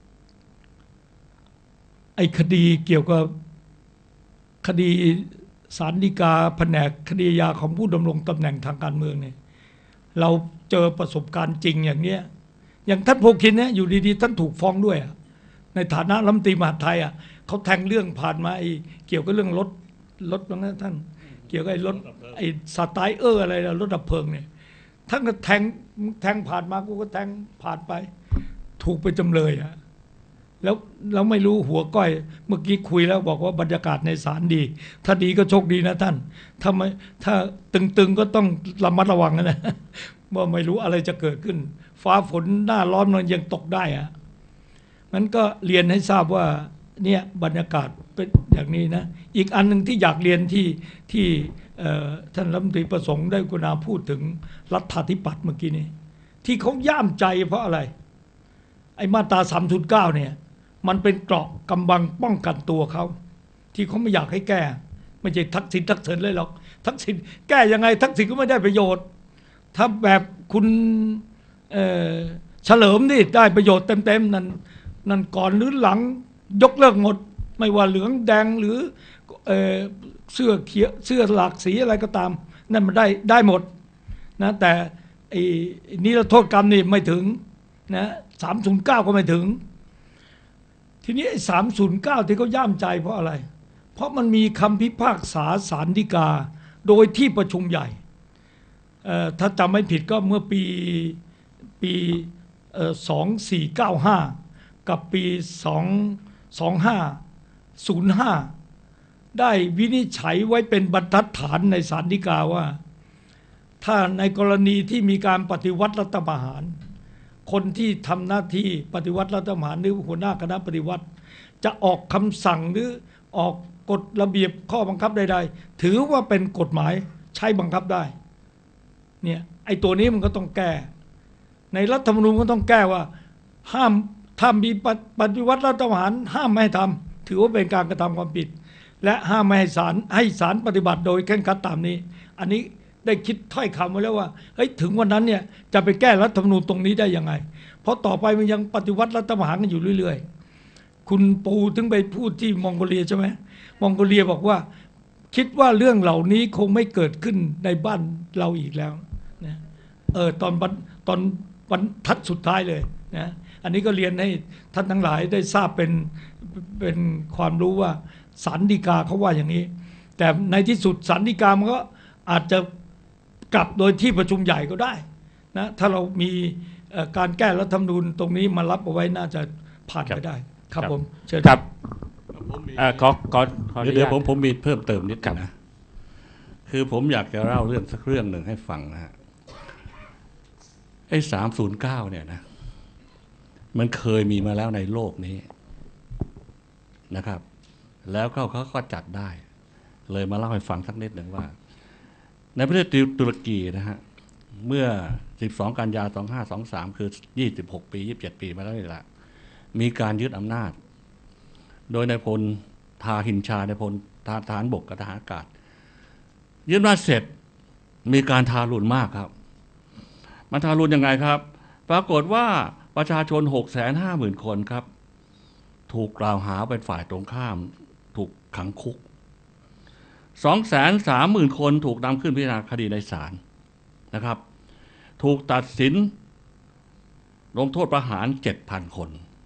ไอ้คดีเกี่ยวกับคดีศาลฎีกาแผนกคดีอาญาของผู้ดำรงตำแหน่งทางการเมืองเนี่ยเราเจอประสบการณ์จริงอย่างเนี้ยอย่างท่านโพคินเนี่ยอยู่ดีๆท่านถูกฟ้องด้วยอะในฐานะรัฐมนตรีมหาดไทยอ่ะเขาแทงเรื่องผ่านมาไอ้เกี่ยวกับเรื่องรถรถนะท่านเกี่ยวกับไอ้รถไอ้สไตล์เออร์อะไรนะรถดับเพลิงเนี่ยท่านก็แทงแทงผ่านมากูก็แทงผ่านไปถูกไปจำเลยอ่ะแล้วเราไม่รู้หัวก้อยเมื่อกี้คุยแล้วบอกว่าบรรยากาศในศาลดีถ้าดีก็โชคดีนะท่านถ้าไม่ถ้าตึงๆก็ต้องระมัดระวังนะว่าไม่รู้อะไรจะเกิดขึ้นฟ้าฝนหน้าร้อนมันยังตกได้อะงั้นก็เรียนให้ทราบว่าเนี่ยบรรยากาศเป็นอย่างนี้นะอีกอันหนึ่งที่อยากเรียนที่ที่ท่านรัฐมนตรีประสงค์ได้กรุณาพูดถึงรัฐาธิปัตย์เมื่อกี้นี้ที่เขาย่ามใจเพราะอะไรไอ้มาตราสามศูนย์เก้าเนี่ยมันเป็นเกราะกำบังป้องกันตัวเขาที่เขาไม่อยากให้แก้ไม่ใช่ทักษิณทักษิณเลยหรอกทักษิณแก้ยังไงทักษิณก็ไม่ได้ประโยชน์ถ้าแบบคุณเฉลิมนี่ได้ประโยชน์เต็มๆนั่นนั่นก่อนหรือหลังยกเลิกหมดไม่ว่าเหลืองแดงหรือเอ่อเสื้อเขียวเสื้อหลากสีอะไรก็ตามนั่นมันได้ได้หมดนะแต่ไอ้นิรโทษกรรมนี่ไม่ถึงนะสามศูนย์เก้าก็ไม่ถึงทีนี้ไอ้สามศูนย์เก้าที่เขาย่ามใจเพราะอะไรเพราะมันมีคำพิพากษาศาลฎีกาโดยที่ประชุมใหญ่ถ้าจำไม่ผิดก็เมื่อปีปีสองสี่เก้าห้ากับปีสองสองห้าศูนย์ห้าได้วินิจฉัยไว้เป็นบรรทัดฐานในศาลฎีกาว่าถ้าในกรณีที่มีการปฏิวัติรัฐประหารคนที่ทำหน้าที่ปฏิวัติรัฐประหารหรือหัวหน้าคณะปฏิวัติจะออกคำสั่งหรือออกกฎระเบียบข้อบังคับใดๆถือว่าเป็นกฎหมายใช้บังคับได้เนี่ยไอ้ตัวนี้มันก็ต้องแก้ในรัฐธรรมนูญก็ต้องแก้ว่าห้ามถ้ามีปฏิวัติรัฐประหารห้ามไม่ให้ทำถือว่าเป็นการกระทำความผิดและห้ามไม่ให้ศาลให้ศาลปฏิบัติโดยเคร่งครัดตามนี้อันนี้ได้คิดถ้อยคำไว้แล้วว่าเฮ้ยถึงวันนั้นเนี่ยจะไปแก้รัฐธรรมนูญตรงนี้ได้ยังไงเพราะต่อไปมันยังปฏิวัติรัฐประหารกันอยู่เรื่อยๆคุณปูถึงไปพูดที่มองโกเลียใช่ไหมมองโกเลียบอกว่าคิดว่าเรื่องเหล่านี้คงไม่เกิดขึ้นในบ้านเราอีกแล้วนะเออตอนตอนบรรทัดสุดท้ายเลยนะอันนี้ก็เรียนให้ท่านทั้งหลายได้ทราบเป็นเป็นความรู้ว่าศาลฎีกาเขาว่าอย่างนี้แต่ในที่สุดศาลฎีกามันก็อาจจะกลับโดยที่ประชุมใหญ่ก็ได้นะถ้าเรามีการแก้รัฐธรรมนูญตรงนี้มารับเอาไว้น่าจะผ่านไปได้ครับผมเชิญครับขอขอขอเดี๋ยวผมผมมีเพิ่มเติมนิดนะคือผมอยากจะเล่าเรื่องสักเรื่องหนึ่งให้ฟังนะฮะไอ้สามศูนย์เก้าเนี่ยนะมันเคยมีมาแล้วในโลกนี้นะครับแล้วเขาเขาก็จัดได้เลยมาเล่าให้ฟังสักนิดหนึ่งว่าในประเทศตุรกีนะฮะเมื่อสิบสองกันยายนสองห้าสองสามคือยี่สิบหกปียี่สิบเจ็ดปีมาแล้วนี่แหละมีการยึดอำนาจโดยนายพลทาหินชานายพลทหารบกกับทหารอากาศยึดอำนาจเสร็จมีการทารุณมากครับมันทารุณยังไงครับปรากฏว่าประชาชน หกแสนห้าหมื่น คนครับถูกกล่าวหาเป็นฝ่ายตรงข้ามถูกขังคุก สองแสนสามหมื่น คนถูกนำขึ้นพิจารณาคดีในศาลนะครับถูกตัดสินลงโทษประหาร เจ็ดพัน คน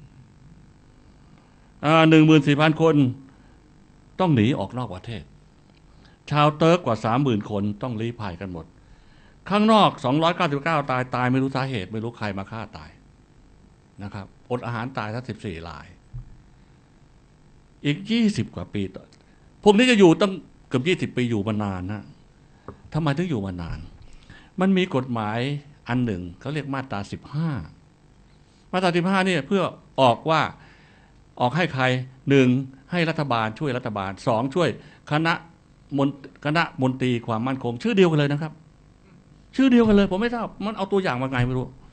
หนึ่งหมื่นสี่พัน คนต้องหนีออกนอกประเทศชาวเติร์กกว่า สามหมื่น คนต้องลี้ภัยกันหมดข้างนอกสองร้อยเก้าสิบเก้าตายตายไม่รู้สาเหตุไม่รู้ใครมาฆ่าตายนะครับอดอาหารตายทั้งสิบสี่รายอีกยี่สิบกว่าปีพวกนี้จะอยู่ตั้งเกือบยี่สิบปีอยู่มานานนะทำไมถึงอยู่มานานมันมีกฎหมายอันหนึ่งเขาเรียกมาตราสิบห้ามาตราสิบห้าเนี่ยเพื่อออกว่าออกให้ใครหนึ่งให้รัฐบาลช่วยรัฐบาลสองช่วยคณะมนคณะมนตรีความมั่นคงชื่อเดียวกันเลยนะครับชื่อเดียวกันเลยผมไม่ทราบมันเอาตัวอย่างมาไงไม่รู้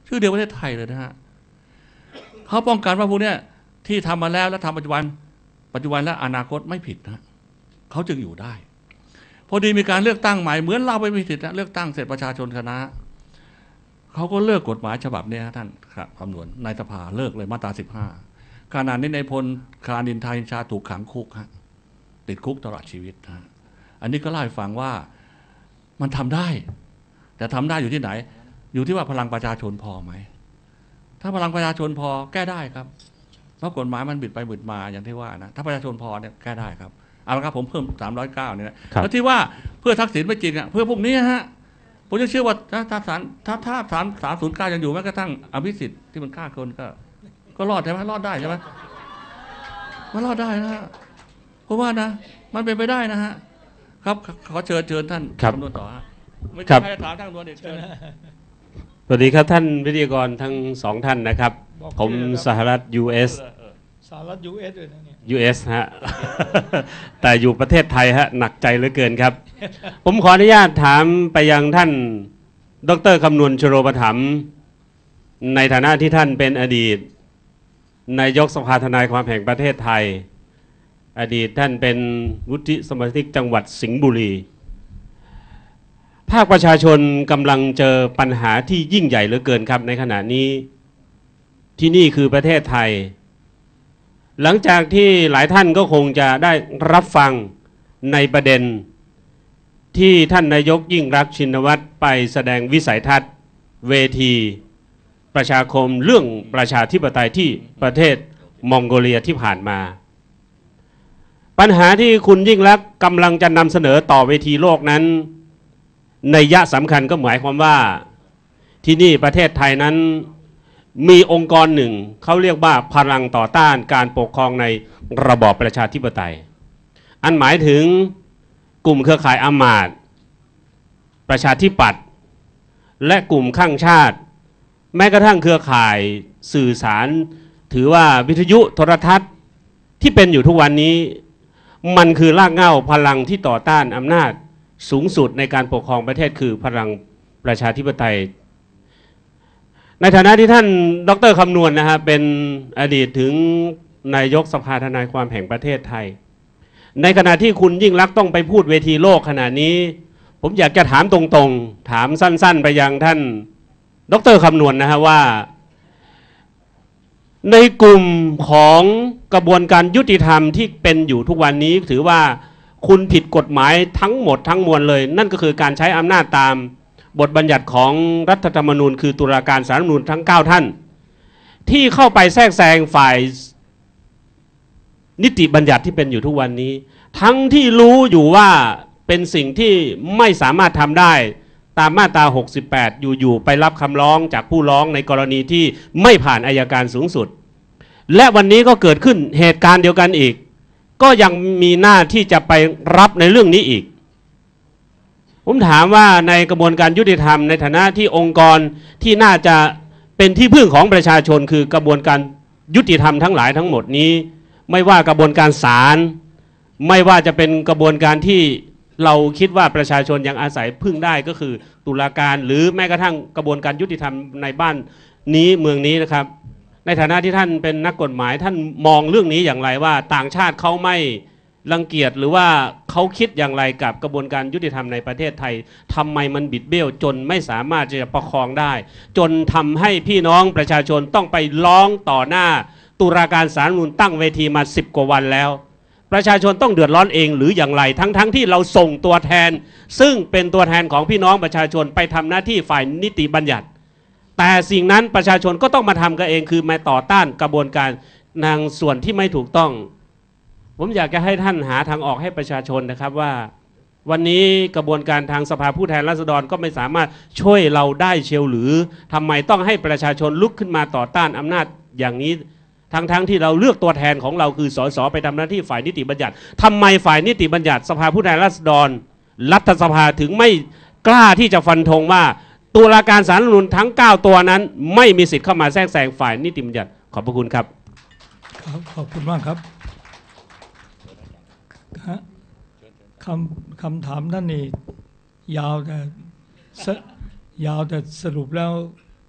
ชื่อเดียวประเทศไทยเลยนะฮะเขาป้องกันว่าพวกเนี้ยที่ทำมาแล้วและทำปัจจุบันปัจจุบันและอนาคตไม่ผิดนะเขาจึงอยู่ได้พอดีมีการเลือกตั้งใหม่เหมือนเราไปมีสิทธิ์เลือกตั้งเสร็จประชาชนชนะเขาก็เลิกกฎหมายฉบับนี้ท่านครับคำนวณในสภาเลิกเลยมาตราสิบห้าขณะนี้ในพลคานินทานินชาถูกขังคุกฮะติดคุกตลอดชีวิตฮะอันนี้ก็เล่าให้ฟังว่ามันทำได้แต่ทำได้อยู่ที่ไหนอยู่ที่ว่าพลังประชาชนพอไหมถ้าพลังประชาชนพอแก้ได้ครับเพราะกฎหมายมันบิดไปบิดมาอย่างที่ว่านะถ้าประชาชนพอเนี่ยแก้ได้ครับเอาละครับผมเพิ่มสามร้อยเก้าเนี่ยนะแล้วที่ว่าเพื่อทักษิณไม่จริงอ่ะเพื่อพวกนี้ฮะผมจะเชื่อว่าถ้าถ้าสารถ้าถ้าสามสามศูนย์เก้ายังอยู่แม้กระทั่งอภิสิทธิ์ที่มันฆ่าคนก็ก็รอดใช่ไหมรอดได้ใช่ไหมมันรอดได้นะฮะเพราะว่านะมันเป็นไปได้นะฮะครับขอเชิญเชิญท่านคำนวณต่อฮะไม่ใช่ใครถามท่านคำนวณเด็กเชิญสวัสดีครับท่านวิทยากรทั้งสองท่านนะครับบอกผมชื่อเลยครับสหรัฐ ยู เอสสหรัฐ ยู เอส ด้วยนะเนี่ยยู เอส ฮะ แต่อยู่ประเทศไทยฮะหนักใจเหลือเกินครับ ผมขออนุญาตถามไปยังท่านดรคำนวณชโรปถัมภ์ในฐานะที่ท่านเป็นอดีตนายกสภาทนายความแห่งประเทศไทย อดีตท่านเป็นวุฒิสมาชิกจังหวัดสิงห์บุรี ภาคประชาชนกำลังเจอปัญหาที่ยิ่งใหญ่เหลือเกินครับในขณะนี้ที่นี่คือประเทศไทย หลังจากที่หลายท่านก็คงจะได้รับฟังในประเด็นที่ท่านนายกยิ่งรักษณ์ชินวัตรไปแสดงวิสัยทัศน์เวทีประชาคมเรื่องประชาธิปไตยที่ประเทศมองโกเลียที่ผ่านมาปัญหาที่คุณยิ่งรักษณ์กำลังจะนำเสนอต่อเวทีโลกนั้นนัยยะสำคัญก็หมายความว่าที่นี่ประเทศไทยนั้นมีองค์กรหนึ่งเขาเรียกว่าพลังต่อต้านการปกครองในระบอบประชาธิปไตยอันหมายถึงกลุ่มเครือข่ายอำมาตย์ประชาธิปัตย์และกลุ่มข้างชาติแม้กระทั่งเครือข่ายสื่อสารถือว่าวิทยุโทรทัศน์ที่เป็นอยู่ทุกวันนี้มันคือรากเหง้าพลังที่ต่อต้านอำนาจสูงสุดในการปกครองประเทศคือพลังประชาธิปไตยในฐานะที่ท่านดรคำนวณนะฮะเป็นอดีตถึงนายกสภาทนายความแห่งประเทศไทยในขณะที่คุณยิ่งรักษณ์ต้องไปพูดเวทีโลกขณะนี้ผมอยากจะถามตรงๆถามสั้นๆไปยังท่านดรคำนวณนะฮะว่าในกลุ่มของกระบวนการยุติธรรมที่เป็นอยู่ทุกวันนี้ถือว่าคุณผิดกฎหมายทั้งหมดทั้งมวลเลยนั่นก็คือการใช้อำนาจตามบทบัญญัติของรัฐธรรมนูญคือตุลาการศาลรัฐธรรมนูญทั้งเก้าท่านที่เข้าไปแทรกแซงฝ่ายนิติบัญญัติที่เป็นอยู่ทุกวันนี้ทั้งที่รู้อยู่ว่าเป็นสิ่งที่ไม่สามารถทำได้ตามมาตราหกสิบแปดอยู่ๆไปรับคำร้องจากผู้ร้องในกรณีที่ไม่ผ่านอัยการสูงสุดและวันนี้ก็เกิดขึ้นเหตุการณ์เดียวกันอีกก็ยังมีหน้าที่จะไปรับในเรื่องนี้อีกผมถามว่าในกระบวนการยุติธรรมในฐานะที่องค์กรที่น่าจะเป็นที่พึ่งของประชาชนคือกระบวนการยุติธรรมทั้งหลายทั้งหมดนี้ไม่ว่ากระบวนการศาลไม่ว่าจะเป็นกระบวนการที่เราคิดว่าประชาชนยังอาศัยพึ่งได้ก็คือตุลาการหรือแม้กระทั่งกระบวนการยุติธรรมในบ้านนี้เมืองนี้นะครับในฐานะที่ท่านเป็นนักกฎหมายท่านมองเรื่องนี้อย่างไรว่าต่างชาติเขาไม่รังเกียจหรือว่าเขาคิดอย่างไรกับกระบวนการยุติธรรมในประเทศไทยทำไมมันบิดเบี้ยวจนไม่สามารถจะประคองได้จนทำให้พี่น้องประชาชนต้องไปร้องต่อหน้าตุลาการศาลรัฐธรรมนูญตั้งเวทีมาสิบกว่าวันแล้วประชาชนต้องเดือดร้อนเองหรืออย่างไรทั้งๆ ท, ที่เราส่งตัวแทนซึ่งเป็นตัวแทนของพี่น้องประชาชนไปทำหน้าที่ฝ่ายนิติบัญญัติแต่สิ่งนั้นประชาชนก็ต้องมาทำกันเองคือมาต่อต้านกระบวนการในส่วนที่ไม่ถูกต้องผมอยากจะให้ท่านหาทางออกให้ประชาชนนะครับว่าวันนี้กระบวนการทางสภาผู้แทนราษฎรก็ไม่สามารถช่วยเราได้เชียวหรือทำไมต้องให้ประชาชนลุกขึ้นมาต่อต้านอำนาจอย่างนี้ทั้งๆ ท, ที่เราเลือกตัวแทนของเราคือสสไปทำหน้าที่ฝ่ายนิติบัญญัติทำไมฝ่ายนิติบัญญัติสภาผู้แทนราษฎรรัฐสภาถึงไม่กล้าที่จะฟันธงว่าตุลาการศาลรัฐธรรมนูญทั้งเก้าตัวนั้นไม่มีสิทธิ์เข้ามาแทรกแซงฝ่ายนิติบัญญัติขอบพระคุณครับครับขอบคุณมากครับคำคำถามท่านนี่ยาวแต่ยาวแต่สรุปแล้ว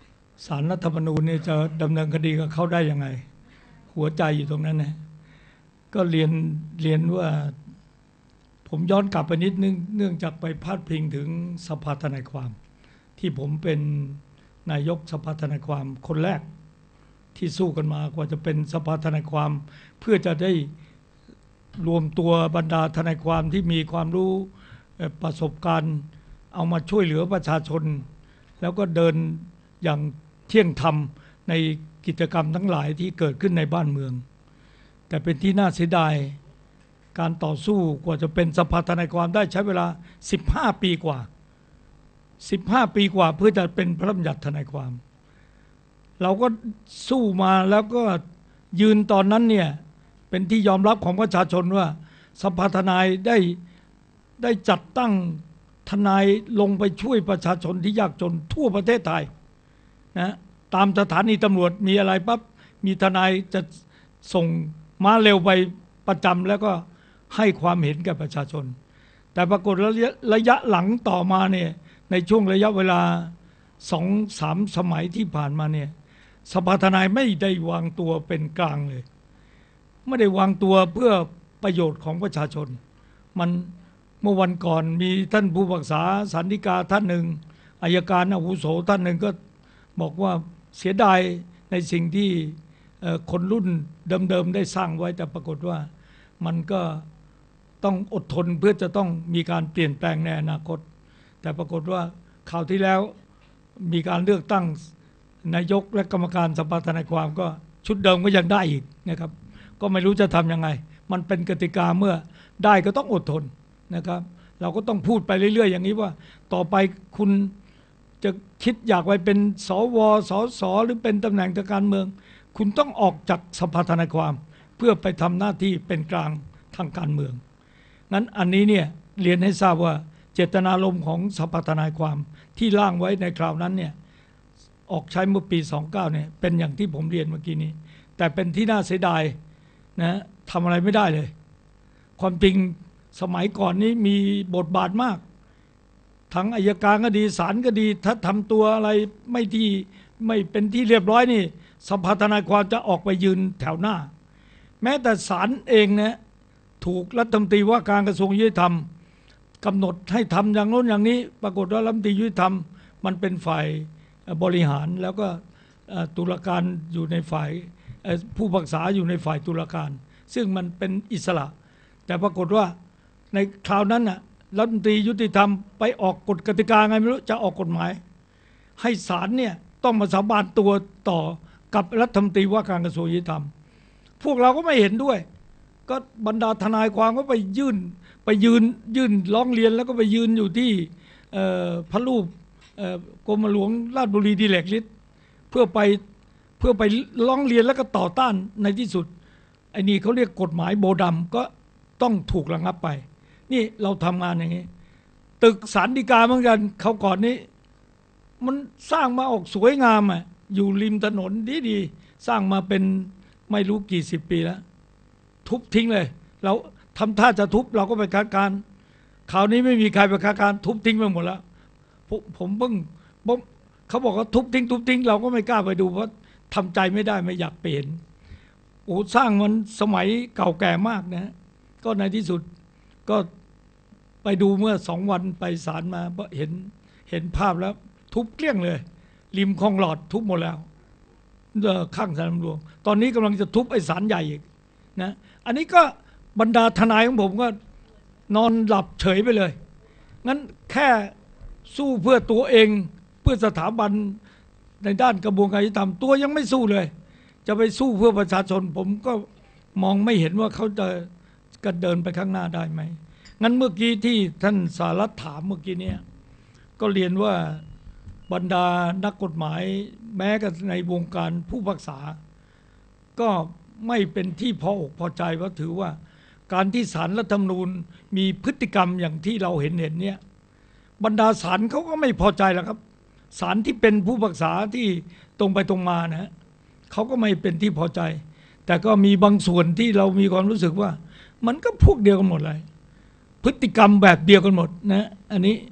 ศาลรัฐธรรมนูญเนี่ยจะดำเนินคดีกับเขาได้ยังไง หัวใจอยู่ตรงนั้นนะก็เรียนเรียนว่าผมย้อนกลับไปนิดนึงเนื่องจากไปพาดพิงถึงสภาทนายความ ที่ผมเป็นนายกสภาทนายความคนแรกที่สู้กันมากว่าจะเป็นสภาทนายความ เพื่อจะได้รวมตัวบรรดาทนายความที่มีความรู้ประสบการณ์เอามาช่วยเหลือประชาชน แล้วก็เดินอย่างเที่ยงธรรมในกิจกรรมทั้งหลายที่เกิดขึ้นในบ้านเมืองแต่เป็นที่น่าเสียดายการต่อสู้กว่าจะเป็นสภาทนายความได้ใช้เวลาสิบห้าปีกว่าสิบห้าปีกว่าเพื่อจะเป็นพระราชบัญญัติทนายความเราก็สู้มาแล้วก็ยืนตอนนั้นเนี่ยเป็นที่ยอมรับของประชาชนว่าสภาทนายได้ได้จัดตั้งทนายลงไปช่วยประชาชนที่ยากจนทั่วประเทศไทยนะตามสถานีตำรวจมีอะไรปั๊บมีทนายจะส่งม้าเร็วไปประจำแล้วก็ให้ความเห็นแก่ประชาชนแต่ปรากฏระยะระยะหลังต่อมาเนี่ยในช่วงระยะเวลาสองสามสมัยที่ผ่านมาเนี่ยสภาทนายไม่ได้วางตัวเป็นกลางเลยไม่ได้วางตัวเพื่อประโยชน์ของประชาชนมันเมื่อวันก่อนมีท่านผู้พิพากษาศาลฎีกาท่านหนึ่งอัยการอาวุโสท่านหนึ่งก็บอกว่าเสียดายในสิ่งที่คนรุ่นเดิมๆได้สร้างไว้แต่ปรากฏว่ามันก็ต้องอดทนเพื่อจะต้องมีการเปลี่ยนแปลงในอนาคตแต่ปรากฏว่าคราวที่แล้วมีการเลือกตั้งนายกและกรรมการสภาทนายความก็ชุดเดิมก็ยังได้อีกนะครับก็ไม่รู้จะทำยังไงมันเป็นกติกาเมื่อได้ก็ต้องอดทนนะครับเราก็ต้องพูดไปเรื่อยๆอย่างนี้ว่าต่อไปคุณจะคิดอยากไปเป็นสวสสหรือเป็นตำแหน่งทางการเมืองคุณต้องออกจากสภาทนายความเพื่อไปทำหน้าที่เป็นกลางทางการเมืองงั้นอันนี้เนี่ยเรียนให้ทราบว่าเจตนารมณ์ของสภาทนายความที่ร่างไว้ในคราวนั้นเนี่ยออกใช้เมื่อปีสองเก้าเนี่ยเป็นอย่างที่ผมเรียนเมื่อกี้นี้แต่เป็นที่น่าเสียดายนะทำอะไรไม่ได้เลยความจริงสมัยก่อนนี้มีบทบาทมากทั้งอัยการก็ดีศาลก็ดีถ้าทำตัวอะไรไม่ที่ไม่เป็นที่เรียบร้อยนี่สภาทนายความจะออกไปยืนแถวหน้าแม้แต่ศาลเองนะถูกรัฐมนตรีว่าการกระทรวงยุติธรรมกำหนดให้ทำอย่างโน้นอย่างนี้ปรากฏว่ารัฐมนตรียุติธรรมมันเป็นฝ่ายบริหารแล้วก็ตุลาการอยู่ในฝ่ายผู้พิพากษาอยู่ในฝ่ายตุลาการซึ่งมันเป็นอิสระแต่ปรากฏว่าในคราวนั้นน่ะรัฐมนตรียุติธรรมไปออกกฎกติกาไงไม่รู้จะออกกฎหมายให้ศาลเนี่ยต้องมาสาบานตัวต่อกับรัฐมนตรีว่าการกระทรวงยุติธรรมพวกเราก็ไม่เห็นด้วยก็บรรดาทนายความก็ไปยื่นไปยืนยื่นร้องเรียนแล้วก็ไปยืนอยู่ที่พระรูปกรมหลวงราชบุรีดิเลกฤทธิ์เพื่อไปเพื่อไปร้องเรียนแล้วก็ต่อต้านในที่สุดไอ้นี่เขาเรียกกฎหมายโบดำก็ต้องถูกระงับไปนี่เราทำงานอย่างนี้ตึกศาลฎีกาเหมือนกันเขาก่อนนี้มันสร้างมาออกสวยงามอ่ะอยู่ริมถนนดีๆสร้างมาเป็นไม่รู้กี่สิบปีแล้วทุบทิ้งเลยเราทำท่าจะทุบเราก็ไปคัดค้านคราวนี้ไม่มีใครไปคัดค้านทุบทิ้งไปหมดแล้วผมเพิ่งเขาบอกว่าทุบทิ้งทุบทิ้งเราก็ไม่กล้าไปดูเพราะทำใจไม่ได้ไม่อยากเปลี่ยนโอ้สร้างมันสมัยเก่าแก่มากนะก็ในที่สุดก็ไปดูเมื่อสองวันไปศาลมาเห็นเห็นภาพแล้วทุบเกลี้ยงเลยริมคลองหลอดทุบหมดแล้วข้างสนามหลวงตอนนี้กำลังจะทุบไอ้ศาลใหญ่อีกนะอันนี้ก็บรรดาทนายของผมก็นอนหลับเฉยไปเลยงั้นแค่สู้เพื่อตัวเองเพื่อสถาบันในด้านกระบวนการยุติธรรมตัวยังไม่สู้เลยจะไปสู้เพื่อประชาชนผมก็มองไม่เห็นว่าเขาจะกระเดินไปข้างหน้าได้ไหมงั้นเมื่อกี้ที่ท่านสารัตถามเมื่อกี้เนี่ยก็เรียนว่าบรรดานักกฎหมายแม้กระทั่งในวงการผู้พิพากษาก็ไม่เป็นที่พออกพอใจเพราะถือว่าการที่ศาลรัฐธรรมนูญมีพฤติกรรมอย่างที่เราเห็นเห็นเนี่ยบรรดาศาลเขาก็ไม่พอใจแล้วครับศาลที่เป็นผู้พิพากษาที่ตรงไปตรงมานะเขาก็ไม่เป็นที่พอใจแต่ก็มีบางส่วนที่เรามีความรู้สึกว่ามันก็พวกเดียวกันหมดเลยพฤติกรรมแบบเดียวกันหมดนะอันนี้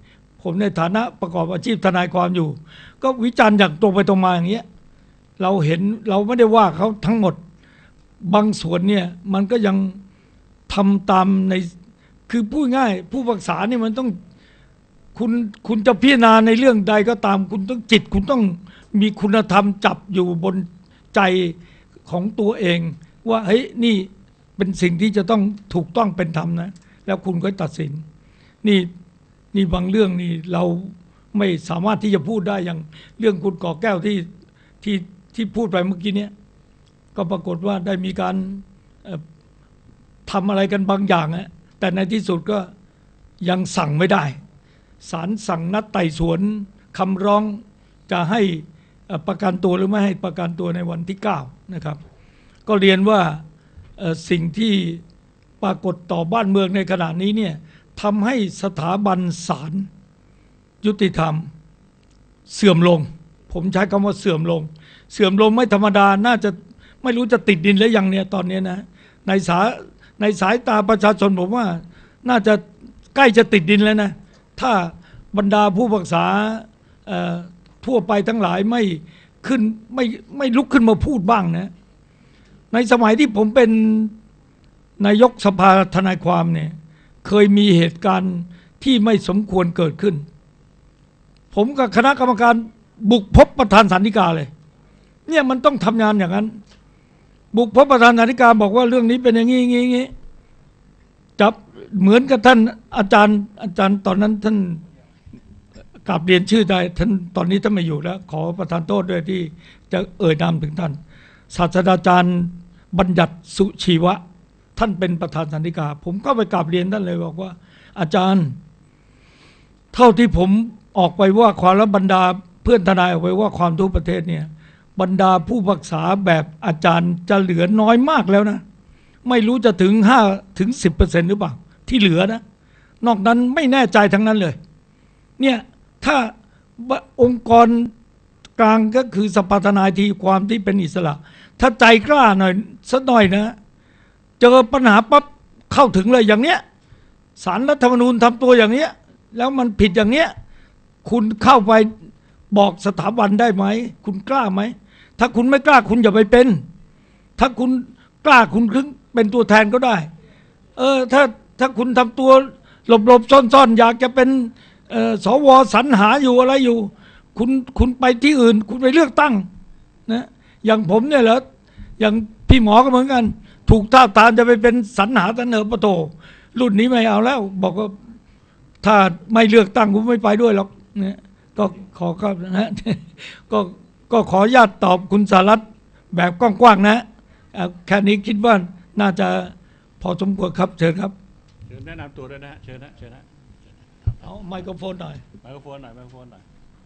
ผมในฐานะประกอบอาชีพทนายความอยู่ ก็วิจารณ์อย่างตรงไปตรงมาอย่างเงี้ยเราเห็นเราไม่ได้ว่าเขาทั้งหมดบางส่วนเนี่ยมันก็ยังทำตามในคือพูดง่ายผู้ปรึกษาเนี่ยมันต้องคุณคุณจะพิจารณาในเรื่องใดก็ตามคุณต้องจิตคุณต้องมีคุณธรรมจับอยู่บนใจของตัวเอง ว่าเฮ้ยนี่เป็นสิ่งที่จะต้องถูกต้องเป็นธรรมนะแล้วคุณก็ตัดสินนี่นี่บางเรื่องนี่เราไม่สามารถที่จะพูดได้อย่างเรื่องคุณก่อแก้วที่ที่ที่พูดไปเมื่อกี้เนี้ยก็ปรากฏว่าได้มีการทำอะไรกันบางอย่างนะแต่ในที่สุดก็ยังสั่งไม่ได้ศาลสั่งนัดไต่สวนคำร้องจะให้ประกันตัวหรือไม่ให้ประกันตัวในวันที่เก้านะครับก็เรียนว่าสิ่งที่ปรากฏต่อบ้านเมืองในขณะนี้เนี่ยทำให้สถาบันศาลยุติธรรมเสื่อมลงผมใช้คำว่าเสื่อมลงเสื่อมลงไม่ธรรมดาน่าจะไม่รู้จะติดดินหรือยังเนี่ยตอนนี้นะในสาในสายตาประชาชนผมว่าน่าจะใกล้จะติดดินแล้วนะถ้าบรรดาผู้ปรึกษาทั่วไปทั้งหลายไม่ขึ้นไม่ไม่ลุกขึ้นมาพูดบ้างนะในสมัยที่ผมเป็นนายกสภาทนายความเนี่ยเคยมีเหตุการณ์ที่ไม่สมควรเกิดขึ้นผมกับคณะกรรมการบุกพบประธานศาลฎีกาเลยเนี่ยมันต้องทำงานอย่างนั้นบุกพบประธานศาลฎีกาบอกว่าเรื่องนี้เป็นอย่างนี้อย่างนี้อย่างนี้จับเหมือนกับท่านอาจารย์อาจารย์ตอนนั้นท่านกราบเรียนชื่อได้ท่านตอนนี้ท่านไม่อยู่แล้วขอประทานโทษด้วยที่จะเอ่ยนามถึงท่านศาสตราจารย์บัญญัติสุชีวะท่านเป็นประธานศาลฎีกาผมก็ไปกราบเรียนท่านเลยบอกว่าอาจารย์เท่าที่ผมออกไปว่าความและบรรดาเพื่อนทนายออกไปว่าความทั่วประเทศเนี่ยบรรดาผู้ปรึกษาแบบอาจารย์จะเหลือน้อยมากแล้วนะไม่รู้จะถึงห้าถึงสิบเปอร์เซ็นต์หรือเปล่าที่เหลือนะนอกนั้นไม่แน่ใจทั้งนั้นเลยเนี่ยถ้าองค์กรกลางก็คือสภาทนายทีความที่เป็นอิสระถ้าใจกล้าหน่อยสักหน่อยนะเจอปัญหาปั๊บเข้าถึงเลยอย่างเนี้ยศาลรัฐธรรมนูญทำตัวอย่างเนี้ยแล้วมันผิดอย่างเนี้ยคุณเข้าไปบอกสถาบันได้ไหมคุณกล้าไหมถ้าคุณไม่กล้าคุณอย่าไปเป็นถ้าคุณกล้าคุณถึงเป็นตัวแทนก็ได้เออถ้าถ้าคุณทำตัวหลบๆซ่อนๆอยากจะเป็นสวสรรหาอยู่อะไรอยู่คุณคุณไปที่อื่นคุณไปเลือกตั้งนะอย่างผมเนี่ยเหรออย่างพี่หมอก็เหมือนกันถูกท้าทามจะไปเป็นสรรหาเสนอประโตรุ่นนี้ไม่เอาแล้วบอกว่าถ้าไม่เลือกตั้งผมไม่ไปด้วยหรอกเนี่ยก็ขอครับนะก็ก็ขออนุญาตตอบคุณสารัตน์แบบกว้างๆนะแค่นี้คิดว่าน่าจะพอสมควรครับเชิญครับเชิญแนะนำตัวด้วยนะเชิญนะเชิญนะเอาไมโครโฟนหน่อยไมโครโฟนหน่อยไมโครโฟนหน่อย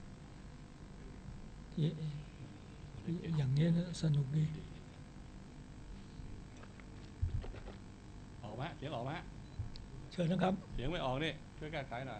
อย่างนี้นะสนุกดีออกไหมเสียงออกไหมเชิญนะครับเสียงไม่ออกนี่ช่วยแก้ไขหน่อย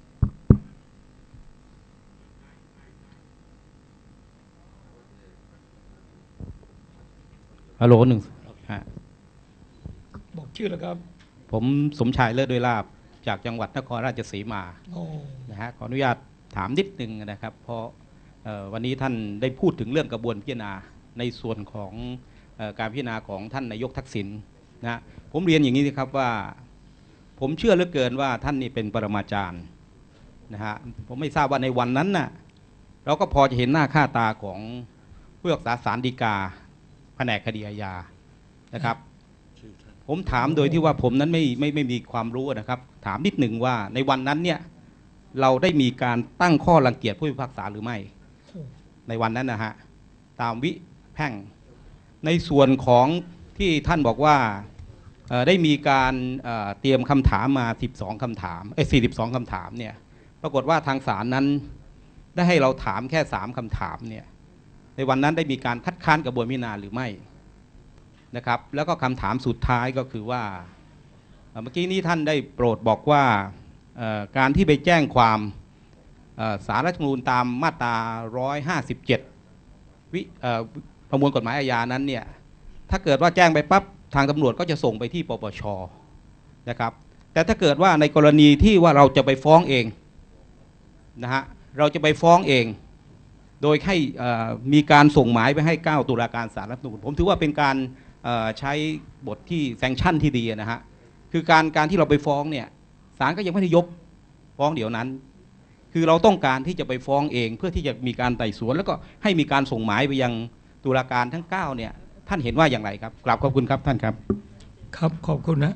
ฮัลโหลหนึ่งฮะบอกชื่อแล้วครับผมสมชายเลิศด้วยลาภจากจังหวัดนครราชสีมานะฮะขออนุญาตถามนิดนึงนะครับเพราะวันนี้ท่านได้พูดถึงเรื่องกระบวนพิจารณาในส่วนของการพิจารณาของท่านนายกทักษิณนะผมเรียนอย่างนี้นะครับว่าผมเชื่อเหลือเกินว่าท่านนี่เป็นปรมาจารย์นะฮะผมไม่ทราบว่าในวันนั้นน่ะเราก็พอจะเห็นหน้าค่าตาของผู้พิพากษาศาลฎีกาแผนกคดีอาญานะครับผมถามโดยที่ว่าผมนั้นไม่ไม่ไม่มีความรู้นะครับถามนิดหนึ่งว่าในวันนั้นเนี่ยเราได้มีการตั้งข้อรังเกียจผู้พิพากษาหรือไม่ในวันนั้นนะฮะตามวิแพ่งในส่วนของที่ท่านบอกว่าได้มีการเตรียมคำถามมาสิบสองคำถามไอ้สี่สิบสองคำถามเนี่ยปรากฏว่าทางศาลนั้นได้ให้เราถามแค่สามคำถามเนี่ยในวันนั้นได้มีการคัดค้านกระบวนพิจารณาหรือไม่นะครับแล้วก็คำถามสุดท้ายก็คือว่าเมื่อกี้นี้ท่านได้โปรดบอกว่าการที่ไปแจ้งความศาลรัฐธรรมนูญตามมาตราหนึ่งร้อยห้าสิบเจ็ดวิประมวลกฎหมายอาญานั้นเนี่ยถ้าเกิดว่าแจ้งไปปั๊บทางตำรวจก็จะส่งไปที่ปปช.นะครับแต่ถ้าเกิดว่าในกรณีที่ว่าเราจะไปฟ้องเองนะฮะเราจะไปฟ้องเอง โดยให้มีการส่งหมายไปให้เก้าตุลาการศาลรัฐธรรมนูญผมถือว่าเป็นการใช้บทที่แซงชั่นที่ดีนะฮะคือการการที่เราไปฟ้องเนี่ยศาลก็ยังไม่ได้ยกฟ้องเดี๋ยวนั้นคือเราต้องการที่จะไปฟ้องเองเพื่อที่จะมีการไต่สวนแล้วก็ให้มีการส่งหมายไปยังตุลาการทั้งเก้าเนี่ยท่านเห็นว่าอย่างไรครับกราบขอบคุณครับท่านครับครับขอบคุณนะ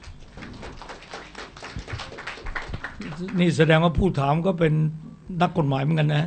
นี่แสดงว่าผู้ถามก็เป็นนักกฎหมายเหมือนกันนะ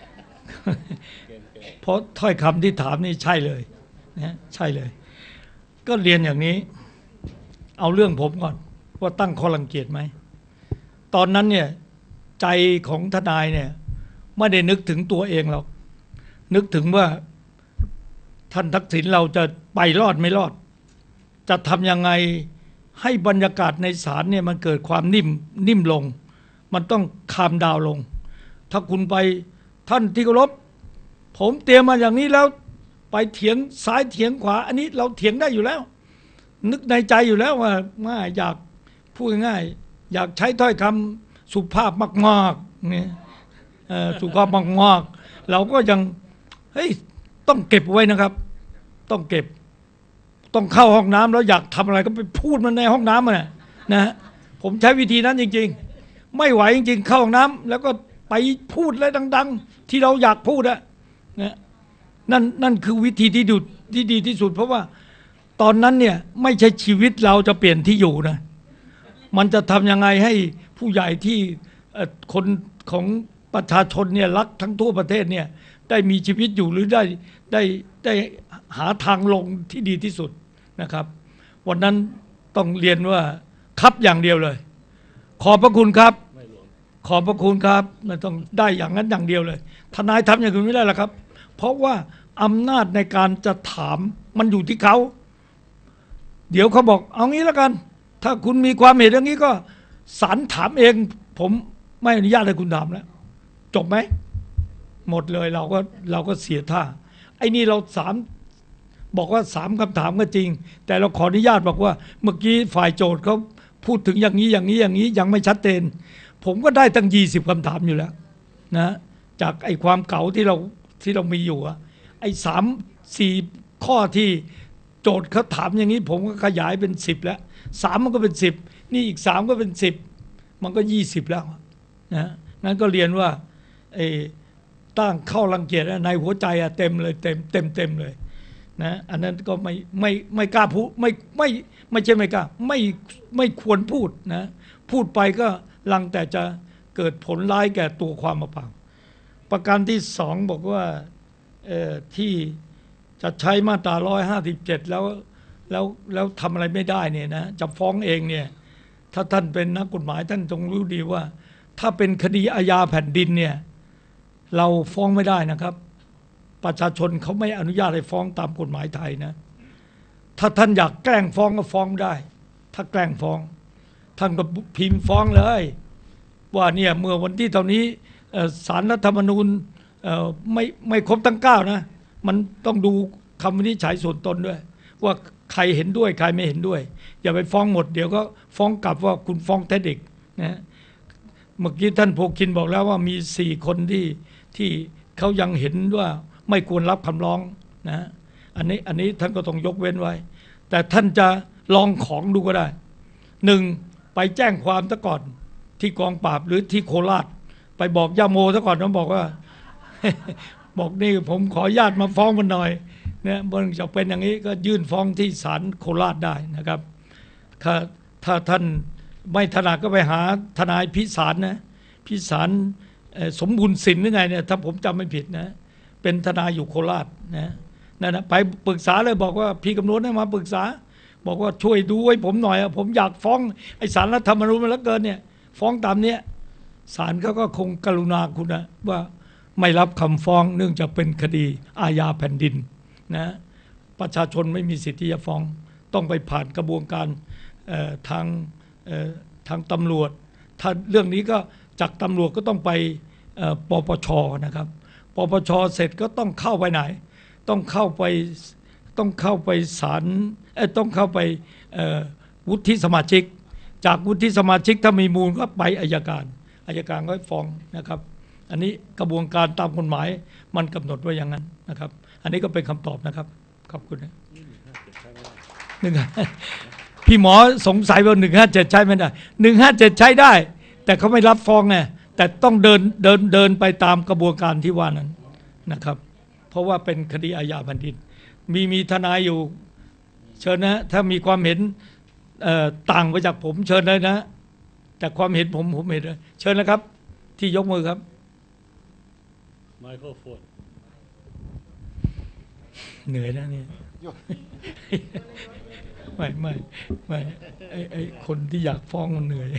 เพราะถ้อยคำที่ถามนี่ใช่เลยนะใช่เลยก็เรียนอย่างนี้เอาเรื่องผมก่อนว่าตั้งข้อรังเกียจไหมตอนนั้นเนี่ยใจของทนายเนี่ยไม่ได้นึกถึงตัวเองหรอกนึกถึงว่าท่านทักษิณเราจะไปรอดไม่รอดจะทำยังไงให้บรรยากาศในศาลเนี่ยมันเกิดความนิ่มนิ่มลงมันต้องคามดาวลงถ้าคุณไปท่านที่เคารพผมเตรียมมาอย่างนี้แล้วไปเถียงซ้ายเถียงขวาอันนี้เราเถียงได้อยู่แล้วนึกในใจอยู่แล้วว่าว่าอยากพูดง่ายอยากใช้ถ้อยคำสุภาพมากๆเนี่ยสุภาพมากๆเราก็ยังเฮ้ยต้องเก็บไว้นะครับต้องเก็บต้องเข้าห้องน้ำแล้วอยากทำอะไรก็ไปพูดมันในห้องน้ำนะนะผมใช้วิธีนั้นจริงๆไม่ไหวจริงๆเข้าห้องน้ำแล้วก็ไปพูดอะไรดังๆที่เราอยากพูดอะนะนั่นนั่นคือวิธีที่ดุที่ดีที่สุดเพราะว่าตอนนั้นเนี่ยไม่ใช่ชีวิตเราจะเปลี่ยนที่อยู่นะมันจะทำยังไงให้ผู้ใหญ่ที่คนของประชาชนเนี่ยรักทั้งทั่วประเทศเนี่ยได้มีชีวิตอยู่หรือได้ได้ได้หาทางลงที่ดีที่สุดนะครับวันนั้นต้องเรียนว่าครับอย่างเดียวเลยขอบพระคุณครับขอบพระคุณครับไม่ต้องได้อย่างนั้นอย่างเดียวเลยทนายทำอย่างอื่นไม่ได้หรอกครับเพราะว่าอำนาจในการจะถามมันอยู่ที่เขาเดี๋ยวเขาบอกเอางี้แล้วกันถ้าคุณมีความเห็นอย่างนี้ก็ศาลถามเองผมไม่อนุญาตให้คุณถามแล้วจบไหมหมดเลยเราก็เราก็เสียท่าไอ้นี่เราสามบอกว่าสามคำถามก็จริงแต่เราขออนุญาตบอกว่าเมื่อกี้ฝ่ายโจทย์เขาพูดถึงอย่างนี้อย่างนี้อย่างนี้ยังไม่ชัดเจนผมก็ได้ตั้งยี่สิบคำถามอยู่แล้วนะจากไอ้ความเก่าที่เราที่เรามีอยู่อะไอ้สามสี่ข้อที่โจทย์เขาถามอย่างนี้ผมก็ขยายเป็นสิบแล้วสามมันก็เป็นสิบนี่อีกสามก็เป็นสิบมันก็ยี่สิบแล้วนะงั้นก็เรียนว่าไอ้ตั้งเข้ารังเกียจในหัวใจอะเต็มเลยเต็มเต็มเต็มเลยนะอันนั้นก็ไม่ไม่ไม่กล้าพูดไม่ไม่ไม่ใช่ไม่กล้าไม่ไม่ควรพูดนะพูดไปก็ลังแต่จะเกิดผลร้ายแก่ตัวความมาเปล่าประการที่สองบอกว่าที่จะใช้มาตราร้อยห้าสิบเจ็ดแล้วแล้วแล้วทำอะไรไม่ได้เนี่ยนะจะฟ้องเองเนี่ยถ้าท่านเป็นนักกฎหมายท่านจงรู้ดีว่าถ้าเป็นคดีอาญาแผ่นดินเนี่ยเราฟ้องไม่ได้นะครับประชาชนเขาไม่อนุญาตให้ฟ้องตามกฎหมายไทยนะถ้าท่านอยากแกล้งฟ้องก็ฟ้องได้ถ้าแกล้งฟ้องท่านก็พิมพ์ฟ้องเลยว่าเนี่ยเมื่อวันที่เท่านี้ศาลรัฐธรรมนูญไม่ไม่ครบทั้งเก้านะมันต้องดูคำวินิจฉัยส่วนตนด้วยว่าใครเห็นด้วยใครไม่เห็นด้วยอย่าไปฟ้องหมดเดี๋ยวก็ฟ้องกลับว่าคุณฟ้องเท็จอีกนะเมื่อกี้ท่านโพคินบอกแล้วว่ามีสี่คนที่ที่เขายังเห็นว่าไม่ควรรับคำร้องนะอันนี้อันนี้ท่านก็ต้องยกเว้นไว้แต่ท่านจะลองของดูก็ได้หนึ่งไปแจ้งความซะก่อนที่กองปราบหรือที่โคราชไปบอกย่าโมซะก่อนนะบอกว่า บอกนี่ผมขออนุญาตมาฟ้องมันหน่อยเนี่ยเมื่อจะเป็นอย่างนี้ก็ยื่นฟ้องที่ศาลโคราชได้นะครับถ้าถ้าท่านไม่ถนัดก็ไปหาทนายพิสารนะพิสารสมบูรณ์สินหรือไงเนี่ยถ้าผมจำไม่ผิดนะเป็นทนายอยู่โคราชนะนั่นนะไปปรึกษาเลยบอกว่าพี่กำนวณให้มาปรึกษาบอกว่าช่วยดูให้ผมหน่อยผมอยากฟ้องไอ้ศาลรัฐธรรมนูญมันแล้วเกินเนี่ยฟ้องตามเนี้ยศาลเขาก็คงกรุณาคุณนะว่าไม่รับคำฟ้องเนื่องจากเป็นคดีอาญาแผ่นดินนะประชาชนไม่มีสิทธิ์ที่จะฟ้องต้องไปผ่านกระบวนการทางทางตำรวจถ้าเรื่องนี้ก็จากตำรวจก็ต้องไปปปชนะครับปปชเสร็จก็ต้องเข้าไปไหนต้องเข้าไปต้องเข้าไปศาลต้องเข้าไปวุฒิสมาชิกจากวุฒิสมาชิกถ้ามีมูลก็ไปอัยการอัยการก็ฟ้องนะครับอันนี้กระบวนการตามกฎหมายมันกำหนดไว้อย่างนั้นนะครับอันนี้ก็เป็นคำตอบนะครับขอบคุณนะหนึ่งพี่หมอสงสัยว่าหนึ่งห้าเจ็ดใช้ไม่ได้หนึ่งห้าเจ็ดใช้ได้แต่เขาไม่รับฟ้องไงแต่ต้องเดินเดินเดินไปตามกระบวนการที่ว่านั้นนะครับเพราะว่าเป็นคดีอาญาแผ่นดินมีมีทนายอยู่เชิญนะถ้ามีความเห็นต่างไปจากผมเชิญเลยนะแต่ความเห็นผมผมเห็นเลยเชิญนะครับที่ยกมือครับไมโครโฟนเหนื่อยนะเนี่ยไม่ไม่ไม่ไอไอคนที่อยากฟ้องมันเหนื่อย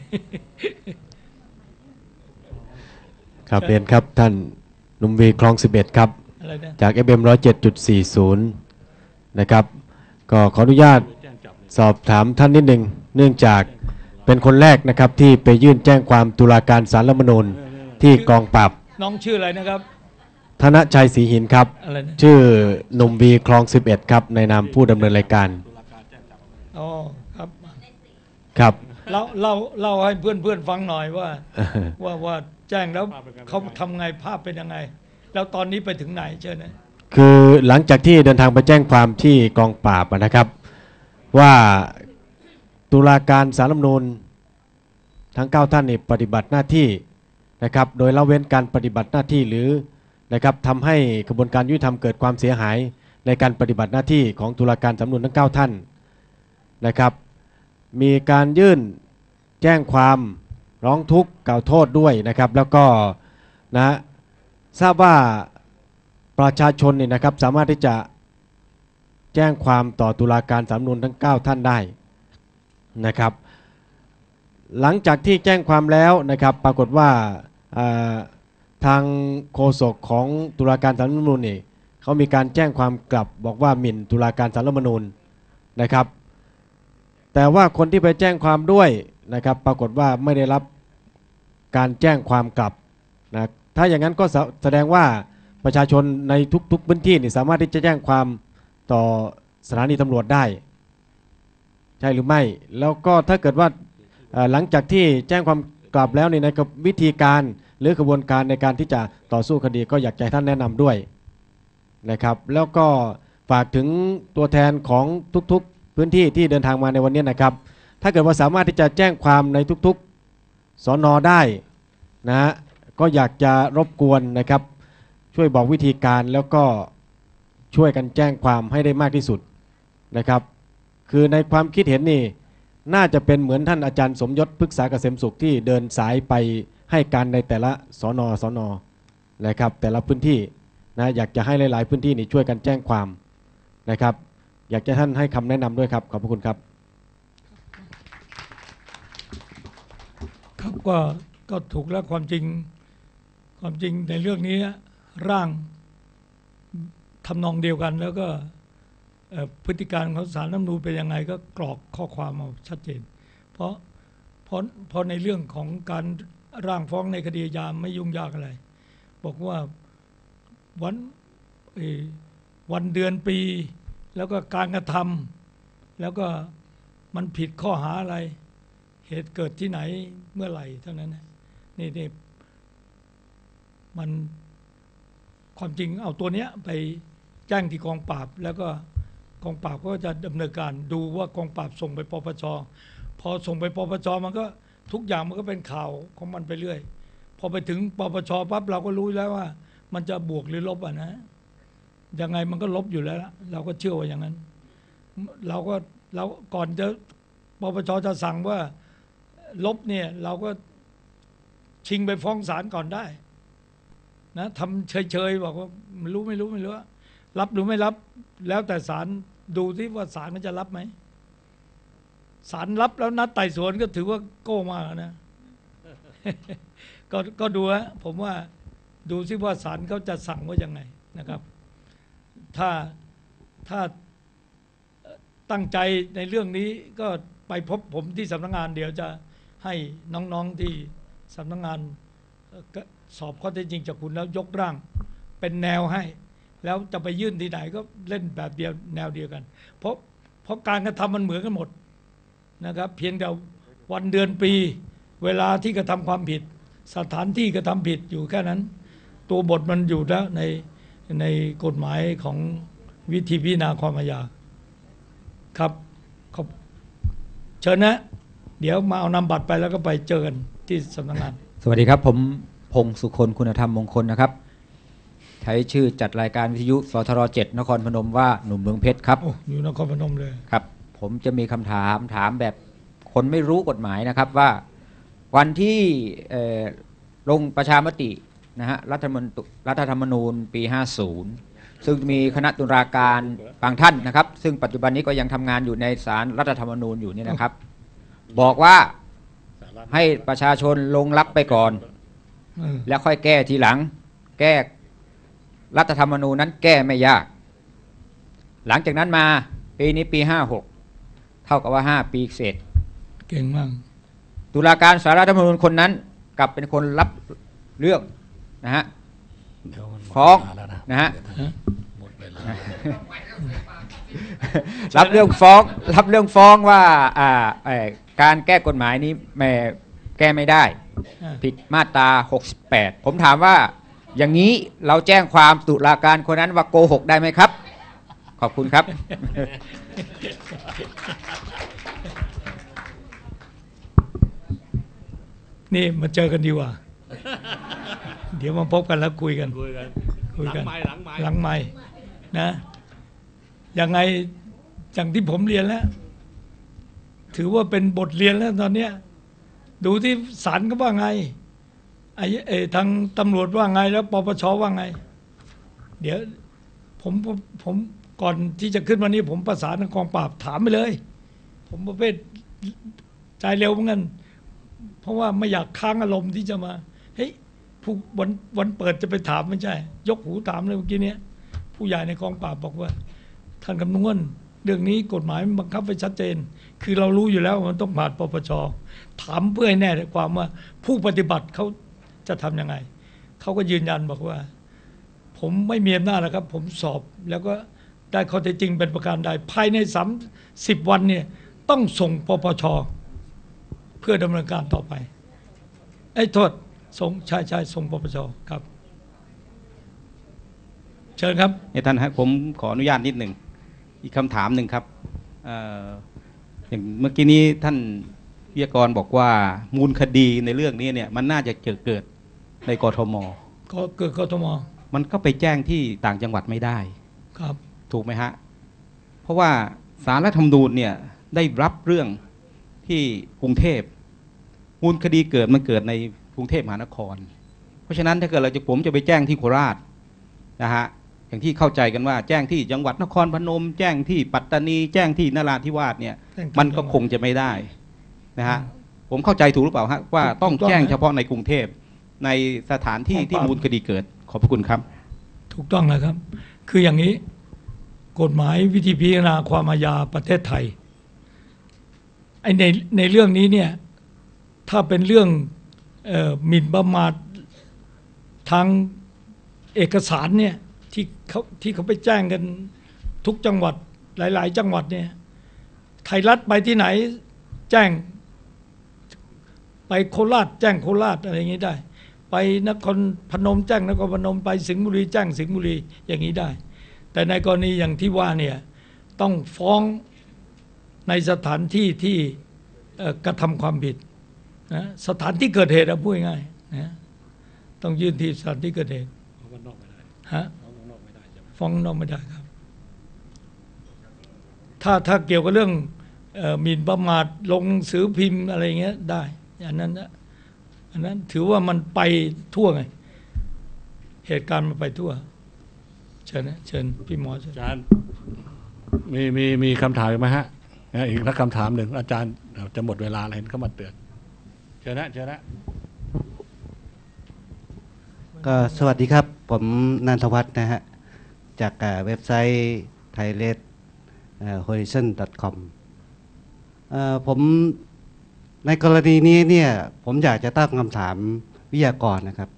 ครับเรียนครับท่านหนุ่มวีคลองสิบเอ็ดครับจาก เอฟ เอ็ม หนึ่งศูนย์เจ็ดจุดสี่ศูนย์ นะครับก็ขออนุญาตสอบถามท่านนิดหนึ่งเนื่องจากเป็นคนแรกนะครับที่ไปยื่นแจ้งความตุลาการศาลรัฐธรรมนูญที่กองปราบน้องชื่ออะไรนะครับธนชัยศรีหินครับชื่อหนุ่มวีคลองสิบเอ็ดครับในนามผู้ดำเนินรายการอ๋อครับครับเราเราเราให้เพื่อนเพื่อนฟังหน่อยว่าว่าว่าแจ้งแล้วเขาทำไงภาพเป็นยังไงแล้วตอนนี้ไปถึงไหนเชิญนะคือหลังจากที่เดินทางไปแจ้งความที่กองปราบนะครับว่าตุลาการศาลรัฐธรรมนูญทั้งเก้าท่านนี่ปฏิบัติหน้าที่นะครับโดยละเว้นการปฏิบัติหน้าที่หรือนะครับทำให้กระบวนการยุติธรรมเกิดความเสียหายในการปฏิบัติหน้าที่ของตุลาการศาลรัฐธรรมนูญทั้งเก้าท่านนะครับมีการยื่นแจ้งความร้องทุกข์กล่าวโทษด้วยนะครับแล้วก็นะทราบว่าประชาชนเนี่ยนะครับสามารถที่จะแจ้งความต่อตุลาการศาลรัฐธรรมนูญทั้งเก้าท่านได้นะครับหลังจากที่แจ้งความแล้วนะครับปรากฏว่าทางโฆษกของตุลาการศาลรัฐธรรมนูญนี่เขามีการแจ้งความกลับบอกว่าหมิ่นตุลาการศาลรัฐธรรมนูญนะครับแต่ว่าคนที่ไปแจ้งความด้วยนะครับปรากฏว่าไม่ได้รับการแจ้งความกลับนะถ้าอย่างนั้นก็แสดงว่าประชาชนในทุกๆพื้นที่นี่สามารถที่จะแจ้งความต่อสถานีตำรวจได้ใช่หรือไม่แล้วก็ถ้าเกิดว่าหลังจากที่แจ้งความกลับแล้วนี่นะครับวิธีการหรือกระบวนการในการที่จะต่อสู้คดีก็อยากให้ท่านแนะนำด้วยนะครับแล้วก็ฝากถึงตัวแทนของทุกๆพื้นที่ที่เดินทางมาในวันนี้นะครับถ้าเกิดว่าสามารถที่จะแจ้งความในทุกๆสน.ได้นะก็อยากจะรบกวนนะครับช่วยบอกวิธีการแล้วก็ช่วยกันแจ้งความให้ได้มากที่สุดนะครับคือในความคิดเห็นนี่น่าจะเป็นเหมือนท่านอาจารย์สมยศพฤกษาเกษมสุขที่เดินสายไปให้การในแต่ละสน.สน.นะครับแต่ละพื้นที่นะอยากจะให้หลายๆพื้นที่นี่ช่วยกันแจ้งความนะครับอยากจะท่านให้คำแนะนำด้วยครับขอบพระคุณครับครับก็ก็ถูกแล้วความจริงความจริงในเรื่องนี้ร่างทำนองเดียวกันแล้วก็พฤติการของศาลรัฐธรรมนูญเป็นยังไงก็กรอกข้อความมาชัดเจนเพราะเพราะเพราะในเรื่องของการร่างฟ้องในคดีอาญาไม่ยุ่งยากอะไรบอกว่าวันวันเดือนปีแล้วก็การกระทำแล้วก็มันผิดข้อหาอะไรเหตุเกิดที่ไหนเมื่อไหร่เท่านั้นนี่นี่มันความจริงเอาตัวเนี้ยไปแจ้งที่กองปราบแล้วก็กองปราบก็จะดำเนินการดูว่ากองปราบส่งไปปปช.พอส่งไปปปช.มันก็ทุกอย่างมันก็เป็นข่าวของมันไปเรื่อยพอไปถึงปปช.ปั๊บเราก็รู้แล้วว่ามันจะบวกหรือลบอ่ะนะยังไงมันก็ลบอยู่แล้วเราก็เชื่อว่าอย่างนั้นเราก็เราก่อนจะปปช.จะสั่งว่าลบเนี่ยเราก็ชิงไปฟ้องศาลก่อนได้นะทำเฉยๆบอกว่าไม่รู้ไม่รู้ไม่รู้รับหรือไม่รับแล้วแต่ศาลดูที่ว่าศาลมันจะรับไหมศาลรับแล้วนัดไต่สวนก็ถือว่าโก้มากนะ ก็ก็ดูฮะผมว่าดูซิว่าศาลเขาจะสั่งว่ายังไงนะครับถ้าถ้าตั้งใจในเรื่องนี้ก็ไปพบผมที่สำนักงานเดี๋ยวจะให้น้องๆที่สำนักงานสอบข้อเท็จจริงจากคุณแล้วยกร่างเป็นแนวให้แล้วจะไปยื่นที่ไหนก็เล่นแบบเดียวแนวเดียวกันเพราะเพราะการกระทำมันเหมือนกันหมดนะครับเพียงแต่วันเดือนปีเวลาที่กระทำความผิดสถานที่กระทำผิดอยู่แค่นั้น ตัวบทมันอยู่แล้วในในกฎหมายของวิธีพิจารณาความอาญาครับขอบเชิญนะ เดี๋ยวมาเอานำบัตรไปแล้วก็ไปเจอกันที่สำนักงานสวัสดีครับผมพงศ์สุคนคุณธรรมมงคลนะครับใช้ชื่อจัดรายการวิทยุสทรเจ็ดนครพนมว่าหนุ่มเมืองเพชรครับโอ้อยู่นครพนมเลยครับผมจะมีคำถามถามแบบคนไม่รู้กฎหมายนะครับว่าวันที่เอ่อลงประชามตินะฮะรัฐธรรมนูญรัฐธรรมนูญปีห้าสิบซึ่งมีคณะตุลาการบางท่านนะครับซึ่งปัจจุบันนี้ก็ยังทำงานอยู่ในศาลรัฐธรรมนูญอยู่นี่นะครับ บอกว่าให้ประชาชนลงรับไปก่อนเออแล้วค่อยแก้ทีหลัง แก้รัฐธรรมนูญนั้นแก้ไม่ยาก หลังจากนั้นมาปีนี้ปีห้าหกเท่ากับว่าห้าปีเสร็จเก่งมากตุลาการศาลรัฐธรรมนูญคนนั้นกลับเป็นคนรับเรื่องนะฮะเดี๋ยวมันหมดฟ้องเวลาแล้วนะนะฮะหมดเวลารับเรื่องฟ้องรับเรื่องฟ้องว่าอ่าเอ่อการแก้กฎหมายนี้ไม่แก้ไม่ได้อ่าผิดมาตราหกสิบแปดผมถามว่าอย่างนี้เราแจ้งความตุลาการคนนั้นว่าโกหกได้ไหมครับ ขอบคุณครับนี่มาเจอกันดีกว่า เดี๋ยวมาพบกันแล้วคุยกันคุยกันคุยกันหลังไม้หลังไม้หลังไม้นะยังไงอย่างที่ผมเรียนแล้ว ถือว่าเป็นบทเรียนแล้วตอนเนี้ยดูที่ศาลก็ว่าไงไอ้เออทางตำรวจว่าไงแล้วปปชว่าไง เดี๋ยวผมผมผมก่อนที่จะขึ้นวันนี้ ผมประสานทางกองปราบถามไปเลย ผมประเภทใจเร็วเหมือนกันเพราะว่าไม่อยากค้างอารมณ์ที่จะมาเฮ้ยผู้วันวันเปิดจะไปถามไม่ใช่ ยกหูถามเลยเมื่อกี้เนี้ยผู้ใหญ่ในกองปราบบอกว่า ท่านคำนวณเรื่องนี้กฎหมายมันบังคับไว้ชัดเจน คือเรารู้อยู่แล้วว่ามันต้องผ่านปปชถามเพื่อให้แน่ในความว่า ผู้ปฏิบัติเขาจะทำยังไงเขาก็ยืนยันบอกว่า ผมไม่มีอำนาจแล้วครับ ผมสอบแล้วก็ได้ข้อเท็จจริงเป็นประการใดภายในสามสิบวันเนี่ยต้องส่งปปชเพื่อดำเนินการต่อไปไอ้ยโทษส่งใช่ใช่ส่งปปชครับ เชิญครับเนี่ยท่านฮะผมขออนุญาตนิดหนึ่งอีกคำถามหนึ่งครับเอ่ออย่างเมื่อกี้นี้ท่านวิทยากรบอกว่ามูลคดีในเรื่องนี้เนี่ยมันน่าจะเกิดเกิดในกทมก็เกิดกทมมันก็ไปแจ้งที่ต่างจังหวัดไม่ได้ครับถูกไหมฮะเพราะว่าศาลรัฐธรรมนูญเนี่ยได้รับเรื่องที่กรุงเทพมูลคดีเกิดมันเกิดในกรุงเทพมหานคร เพราะฉะนั้นถ้าเกิดเราจะผมจะไปแจ้งที่โคราชนะฮะอย่างที่เข้าใจกันว่าแจ้งที่จังหวัดนครพนม แจ้งที่ปัตตานี แจ้งที่นราธิวาสเนี่ยแจ้งที่มันก็คงจะไม่ได้นะฮะผมเข้าใจถูกหรือเปล่าฮะว่าต้องแจ้งเฉพาะในกรุงเทพในสถานที่ที่มูลคดีเกิดขอบพระคุณครับถูกต้องแล้วครับ คืออย่างนี้กฎหมายวิธีพิจารณาความอาญาประเทศไทยไอ้ในในเรื่องนี้เนี่ยถ้าเป็นเรื่องเอ่อหมิ่นประมาททางเอกสารเนี่ยที่เขาที่เขาไปแจ้งกันทุกจังหวัดหลาย ๆ จังหวัดเนี่ยไทยรัฐไปที่ไหนแจ้งไปโคราชแจ้งโคราชอะไรอย่างนี้ได้ ไปนครพนมแจ้งนครพนมไปสิงห์บุรีแจ้งสิงห์บุรีอย่างนี้ได้ แต่ในกรณีอย่างที่ว่าเนี่ยต้องฟ้องในสถานที่ที่เอ่อกระทำความผิดนะสถานที่เกิดเหตุอะพูดง่ายๆนะต้องยื่นที่สถานที่เกิดเหตุฮะฟ้องนอกไม่ได้ครับ ถ้าถ้าเกี่ยวกับเรื่องเอ่อหมิ่นประมาทลงหนังสือพิมพ์อะไรเงี้ยได้อันนั้นนะอันนั้นถือว่ามันไปทั่วไงเหตุการณ์มันไปทั่วเชิญนะเชิญพี่หมอเชิญอาจารย์มีมีมีคำถามอีกไหมฮะนะอีกสักคำถามหนึ่งอาจารย์จะหมดเวลาแล้วเห็นเขามาเตือนเชิญนะเชิญนะก็สวัสดีครับ ผมนันทวัฒน์นะฮะ จากเอ่อเว็บไซต์ ไทยเลด โฮริซอน ดอท คอม ผมในกรณีนี้เนี่ยผมอยากจะตั้งคำถามวิทยากรนะครับ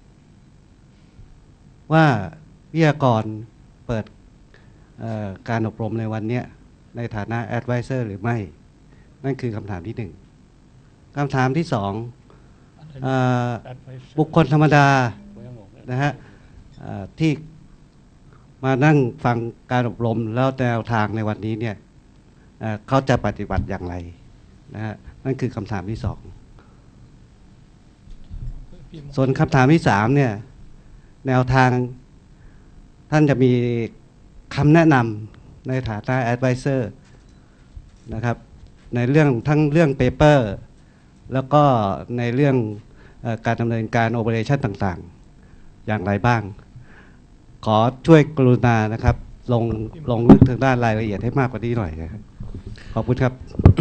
ว่าวิทยากรเปิดเอ่อการอบรมในวันเนี้ยในฐานะ Advisor หรือไม่ นั่นคือคำถามที่หนึ่งคำถามที่สองเอ่อบุคคลธรรมดานะฮะเอ่อที่มานั่งฟังการอบรมแล้วแนวทางในวันนี้เนี่ยเอ่อเขาจะปฏิบัติอย่างไรนะฮะนั่นคือคำถามที่สองส่วนคำถามที่สามเนี่ยแนวทางท่านจะมีคำแนะนำในฐานะ advisor นะครับในเรื่องทั้งเรื่องเปเปอร์แล้วก็ในเรื่องเอ่อการดำเนินการโอเปอเรชั่นต่างๆอย่างไรบ้าง ขอช่วยกรุณานะครับลงลงลึกทางด้านรายละเอียดให้มากกว่านี้หน่อยนะครับขอบคุณครับ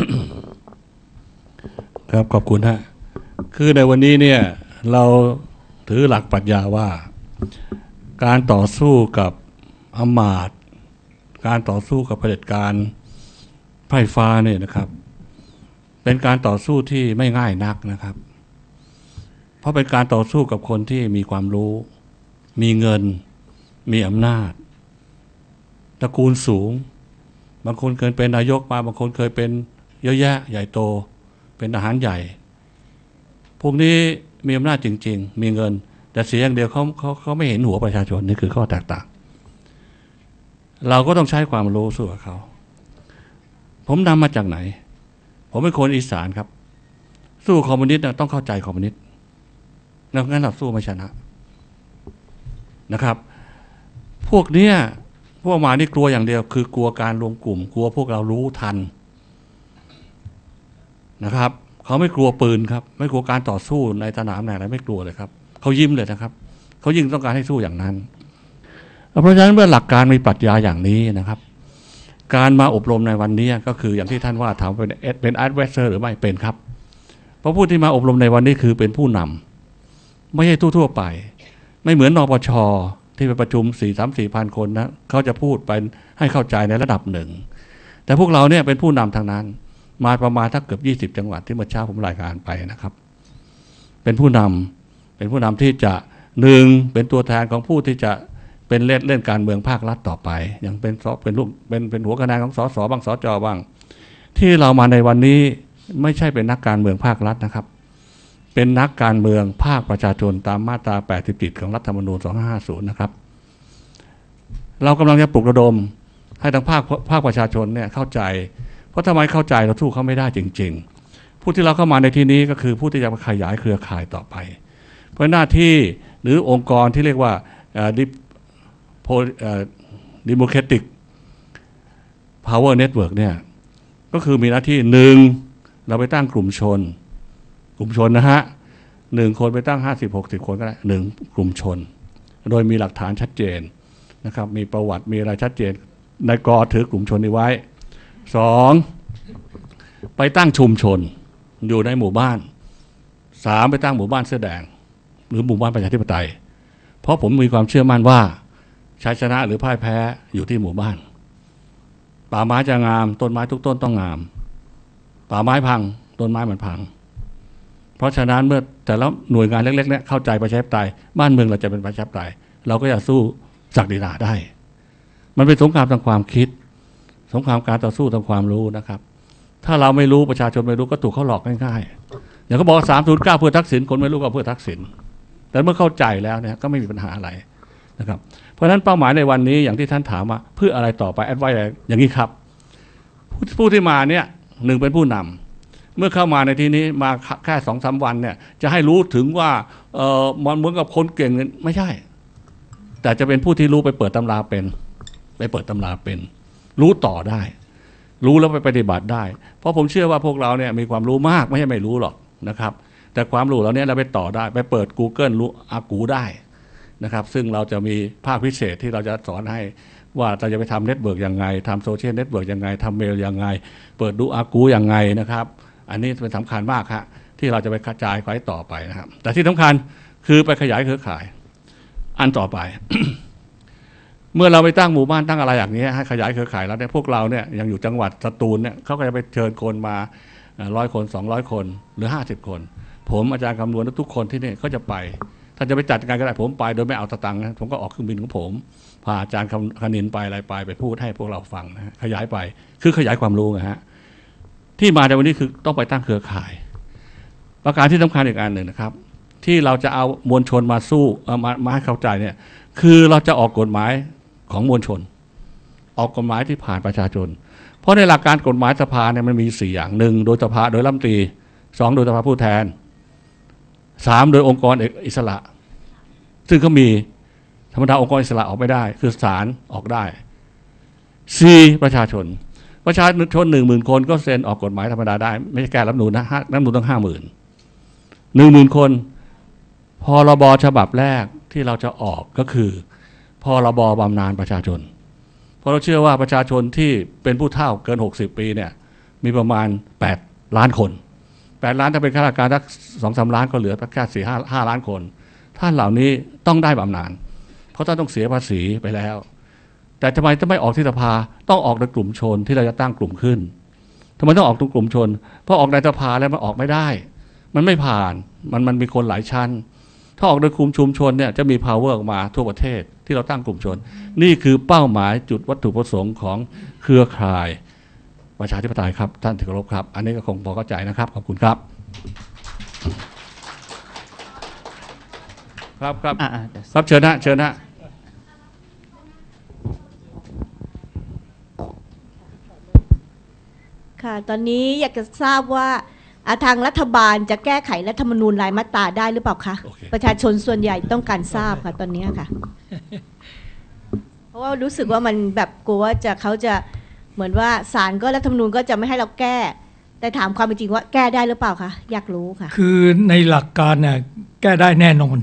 ครับขอบคุณฮะคือในวันนี้เนี่ยเราถือหลักปรัชญาว่าการต่อสู้กับอำมาตย์การต่อสู้กับเผด็จการไพร่ฟ้าเนี่ยนะครับเป็นการต่อสู้ที่ไม่ง่ายนักนะครับเพราะเป็นการต่อสู้กับคนที่มีความรู้มีเงินมีอำนาจตระกูลสูงบางคนเคยเป็นนายกมาบางคนเคยเป็นเยอะแยะใหญ่โตเป็นทหารใหญ่พวกนี้มีอำนาจจริงๆมีเงินแต่เสียอย่างเดียวเขาเขาเขาไม่เห็นหัวประชาชนนี่คือข้อแตกต่างเราก็ต้องใช้ความรู้สู้กับเขาผมนำมาจากไหนผมเป็นคนอีสานครับสู้คอมมิวนิสต์ต้องเข้าใจคอมมิวนิสต์แล้วงั้นเราสู้ไม่ชนะนะครับพวกเนี้ยพวกมานี่กลัวอย่างเดียวคือกลัวการรวมกลุ่มกลัวพวกเรารู้ทันนะครับเขาไม่กลัวปืนครับไม่กลัวการต่อสู้ในสนามไหนอะไรไม่กลัวเลยครับเขายิ้มเลยนะครับเขายิ่งต้องการให้สู้อย่างนั้นเพราะฉะนั้นเมื่อหลักการมีปรัชญาอย่างนี้นะครับการมาอบรมในวันนี้ก็คืออย่างที่ท่านว่าถามเป็นเป็นแอดไวเซอร์หรือไม่เป็นครับเพราะผู้ที่มาอบรมในวันนี้คือเป็นผู้นำไม่ใช่ทั่วๆไปไม่เหมือนนปช.ที่ไปประชุมสี่สามสี่พันคนนะเขาจะพูดไปให้เข้าใจในระดับหนึ่งแต่พวกเราเนี่ยเป็นผู้นำทางนั้นมาประมาณถ้าเกือบยี่สิบจังหวัดที่เมื่อเช้าผมรายงานไปนะครับเป็นผู้นำเป็นผู้นำที่จะหนึ่งเป็นตัวแทนของผู้ที่จะเป็นเล่นเล่นการเมืองภาครัฐต่อไปอย่างเป็นสเป็นลูกเป็นเป็นหัวคะแนนของสสบ้างสจบ้างที่เรามาในวันนี้ไม่ใช่เป็นนักการเมืองภาครัฐนะครับเป็นนักการเมืองภาคประชาชนตามมาตราแปดสิบเจ็ดของรัฐธรรมนูญสองพันห้าร้อยห้าสิบนะครับเรากำลังจะปลุกระดมให้ทางภาคภาคประชาชนเนี่ยเข้าใจเพราะทำไมเข้าใจเราสู้เขาไม่ได้จริงๆผู้ที่เราเข้ามาในที่นี้ก็คือผู้ที่จะขยายเครือข่ายต่อไปเพราะหน้าที่หรือองค์กรที่เรียกว่าDemocratic Power Network เนี่ยก็คือมีหน้าที่หนึ่งเราไปตั้งกลุ่มชนกลุ่มชนนะฮะหนึ่งคนไปตั้งห้าสิบหกสิบคนก็ได้หนึ่งกลุ่มชนโดยมีหลักฐานชัดเจนนะครับมีประวัติมีอะไรชัดเจนในกอถือกลุ่มชนนี้ไว้สองไปตั้งชุมชนอยู่ในหมู่บ้านสามไปตั้งหมู่บ้านเสื้อแดงหรือหมู่บ้านประชาธิปไตยเพราะผมมีความเชื่อมั่นว่าชัยชนะหรือพ่ายแพ้อยู่ที่หมู่บ้านป่าไม้จะงามต้นไม้ทุกต้นต้องงามป่าไม้พังต้นไม้มันพังเพราะฉะนั้นเมื่อแต่ละหน่วยงานเล็กๆเนี่ยเข้าใจประชาธิปไตยบ้านเมืองเราจะเป็นประชาธิปไตยเราก็จะสู้ศักดินาได้มันเป็นสงครามทางความคิดสงครามการต่อสู้ทางความรู้นะครับถ้าเราไม่รู้ประชาชนไม่รู้ก็ถูกเขาหลอกง่ายๆอย่างเขาบอกสามศูนย์เก้าเพื่อทักษิณคนไม่รู้ก็เพื่อทักษิณแต่เมื่อเข้าใจแล้วเนี่ยก็ไม่มีปัญหาอะไรนะครับเพราะฉะนั้นเป้าหมายในวันนี้อย่างที่ท่านถามว่าเพื่ออะไรต่อไปแอดไวซ์อย่างนี้ครับผู้ที่มาเนี่ยหนึ่งเป็นผู้นำเมื่อเข้ามาในที่นี้มาแค่สองสามวันเนี่ยจะให้รู้ถึงว่าเออมันเหมือนกับคนเก่งไม่ใช่แต่จะเป็นผู้ที่รู้ไปเปิดตำราเป็นไปเปิดตำราเป็นรู้ต่อได้รู้แล้วไปปฏิบัติได้เพราะผมเชื่อว่าพวกเราเนี่ยมีความรู้มากไม่ใช่ไม่รู้หรอกนะครับแต่ความรู้เราเนี่ยเราไปต่อได้ไปเปิด Google รู้อากูได้นะครับซึ่งเราจะมีภาคพิเศษที่เราจะสอนให้ว่าเราจะไปทำเน็ตเวิร์กยังไงทำโซเชียลเน็ตเวิร์กยังไงทำเมลยังไงเปิดดูอากูยังไงนะครับอันนี้เป็นสำคัญมากครับที่เราจะไปกระจายไว้ต่อไปนะครับแต่ที่สำคัญคือไปขยายเครือข่ายอันต่อไป เมื่อเราไปตั้งหมู่บ้านตั้งอะไรอย่างนี้ให้ขยายเครือข่ายแล้วเนี่ยพวกเราเนี่ยยังอยู่จังหวัดสตูลเนี่ยเขาก็จะไปเชิญคนมาร้อยคนสองร้อยคนหรือห้าสิบคนผมอาจารย์คำนวณทุกคนที่นี่ก็จะไปถ้าจะไปจัดการก็ได้ผมไปโดยไม่เอาสตังค์นะผมก็ออกเครื่องบินของผมพาอาจารย์คณินไปอะไรไปไปพูดให้พวกเราฟังนะขยายไปคือขยายความรู้นะฮะที่มาในวันนี้คือต้องไปตั้งเครือข่ายไปประการที่สำคัญอีกอันหนึ่งนะครับที่เราจะเอามวลชนมาสู้มามาให้เข้าใจเนี่ยคือเราจะออกกฎหมายของมวลชนออกกฎหมายที่ผ่านประชาชนเพราะในหลักการกฎหมายสภาเนี่ยมันมีสี่อย่างหนึ่งโดยสภาโดยรัฐมนตรีสองโดยสภาผู้แทนสามโดยองค์กรอิสระซึ่งก็มีธรรมดาองค์กรอิสระออกไม่ได้คือศาลออกได้สี่ประชาชนประชาชนหนึ่งหมื่นคนก็เซ็นออกกฎหมายธรรมดาได้ไม่ใช่แก้รัฐธรรมนูญนะรัฐธรรมนูญต้องห้าหมื่นหนึ่งหมื่นคนพรบฉบับแรกที่เราจะออกก็คือพรบบำนาญประชาชนเพราะเราเชื่อว่าประชาชนที่เป็นผู้เฒ่าเกินหกสิบปีเนี่ยมีประมาณแปดล้านคนแปดล้านถ้าเป็นข้าราชการสักสองสามล้านก็เหลือแค่สี่ห้าห้าล้านคนท่านเหล่านี้ต้องได้บำนาญเพราะท่านต้องเสียภาษีไปแล้วแต่ทำไมจะไม่ออกที่สภาต้องออกในกลุ่มชนที่เราจะตั้งกลุ่มขึ้นทำไมต้องออกตรงกลุ่มชนเพราะออกในสภาแล้วมันออกไม่ได้มันไม่ผ่านมันมันมีคนหลายชั้นถ้าออกโดยกลุ่มชุมชนเนี่ยจะมี power ออกมาทั่วประเทศที่เราตั้งกลุ่มชนนี่คือเป้าหมายจุดวัตถุประสงค์ของเครือข่ายประชาธิปไตยครับท่านที่เคารพครับอันนี้ก็คงพอเข้าใจนะครับขอบคุณครับครับครับครับเชิญนะเชิญนะค่ะตอนนี้อยากจะทราบว่าทางรัฐบาลจะแก้ไขรัฐธรรมนูญรายมาตราได้หรือเปล่าคะ okay. ประชาชนส่วนใหญ่ต้องการทราบค่ะตอนนี้ค่ะ เพราะว่ารู้สึกว่ามันแบบกลัวว่าจะเขาจะเหมือนว่าศาลก็รัฐธรรมนูญก็จะไม่ให้เราแก้แต่ถามความเป็นจริงว่าแก้ได้หรือเปล่าคะอยากรู้ค่ะคือในหลักการเนี่ยแก้ได้แน่นอน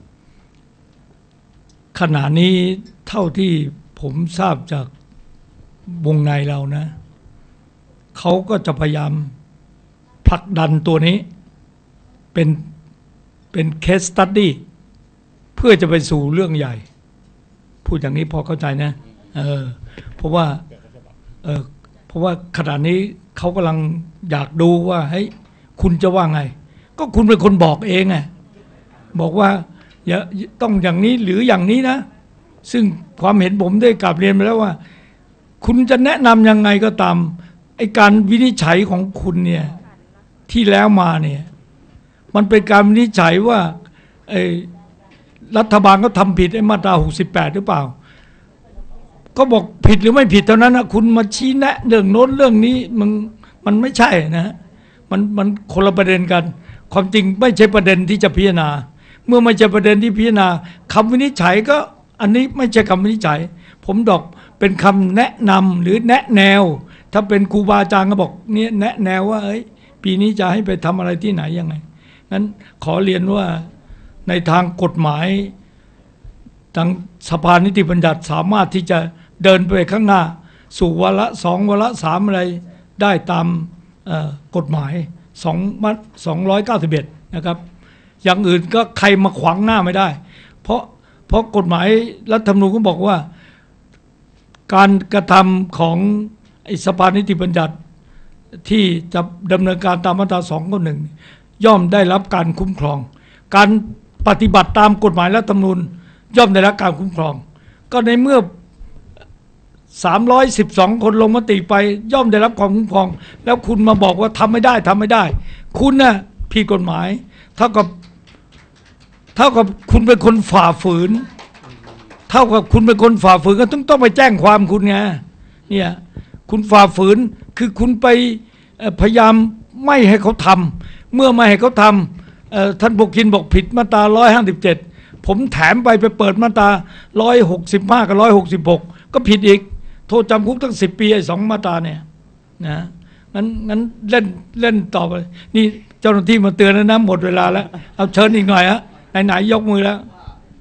ขณะนี้เท่าที่ผมทราบจากวงในเรานะเขาก็จะพยายามผลักดันตัวนี้เป็นเป็นเคสสตัดดี้เพื่อจะไปสู่เรื่องใหญ่พูดอย่างนี้พอเข้าใจนะเออเพราะว่าเออเพราะว่าขณะนี้เขากำลังอยากดูว่าเฮ้ยคุณจะว่าไงก็คุณเป็นคนบอกเองไงบอกว่าอย่าต้องอย่างนี้หรืออย่างนี้นะซึ่งความเห็นผมได้กลับเรียนไปแล้วว่าคุณจะแนะนำยังไงก็ตามไอ้การวินิจฉัยของคุณเนี่ยที่แล้วมาเนี่ยมันเป็นการวินิจฉัยว่าไอ้รัฐบาลก็ทำผิดไอ้มาตราหกสิบแปดหรือเปล่าก็บอกผิดหรือไม่ผิดเท่านั้นนะคุณมาชี้แนะเรื่องโน้นเรื่องนี้มันมันไม่ใช่นะมันมันคนละประเด็นกันความจริงไม่ใช่ประเด็นที่จะพิจารณาเมื่อไม่ใช่ประเด็นที่พิจารณาคำวินิจฉัยก็อันนี้ไม่ใช่คำวินิจฉัยผมดอกเป็นคำแนะนำหรือแนะแนวถ้าเป็นครูบาอาจารย์ก็บอกเนี่ยแนะแนวว่าเอ้ยปีนี้จะให้ไปทำอะไรที่ไหนยังไงงั้นขอเรียนว่าในทางกฎหมายทางสภานิติบัญญัติสามารถที่จะเดินไปข้างหน้าสู่วาระสองวาระสามอะไรได้ตามกฎหมายสองร้อยเก้าสิบเอ็ดนะครับอย่างอื่นก็ใครมาขวางหน้าไม่ได้เพราะเพราะกฎหมายรัฐธรรมนูญก็บอกว่าการกระทำของสภานิติบัญญัติที่จะดำเนินการตามมาตราสองข้อหนึ่งย่อมได้รับการคุ้มครองการปฏิบัติตามกฎหมายรัฐธรรมนูญย่อมได้รับการคุ้มครองก็ในเมื่อสามร้อยสิบสองคนลงมติไปย่อมได้รับความคุ้มครองแล้วคุณมาบอกว่าทำไม่ได้ทำไม่ได้คุณน่ะผิดกฎหมายเท่ากับเท่ากับคุณเป็นคนฝ่าฝืนเท่ากับคุณเป็นคนฝ่าฝืนก็ต้องต้องไปแจ้งความคุณไงเนี่ยคุณฝ่าฝืนคือคุณไปพยายามไม่ให้เขาทำเมื่อไม่ให้เขาทำท่านบุกินบอกผิดมาตราร้อยห้าสิบเจ็ดผมแถมไปไปเปิดมาตราร้อยหกสิบห้ากับร้อยหกสิบหกก็ผิดอีกโทษจำคุกตั้งสิบปีไอ้สองมาตราเนี่ยนะงั้นงั้นเล่นเล่นต่อไปนี่เจ้าหน้าที่มาเตือนแล้วนะหมดเวลาแล้วเอาเชิญอีกหน่อยฮะไหนๆยกมือแล้ว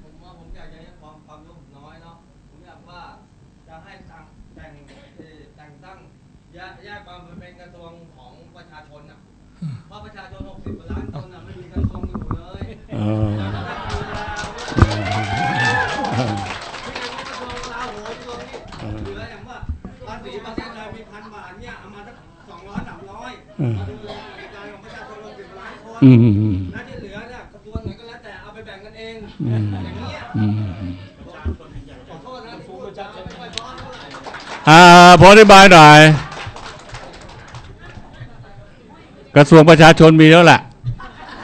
อืมแล้วที่เหลือเนี่ยกระทรวงไหนก็แล้วแต่เอาไปแบ่งกันเองอย่างนี้ขอโทษนะที่พูดจาไม่ค่อยร้อนเท่าไหร่อ่าพออธิบายหน่อยกระทรวงประชาชนมีแล้วแหละ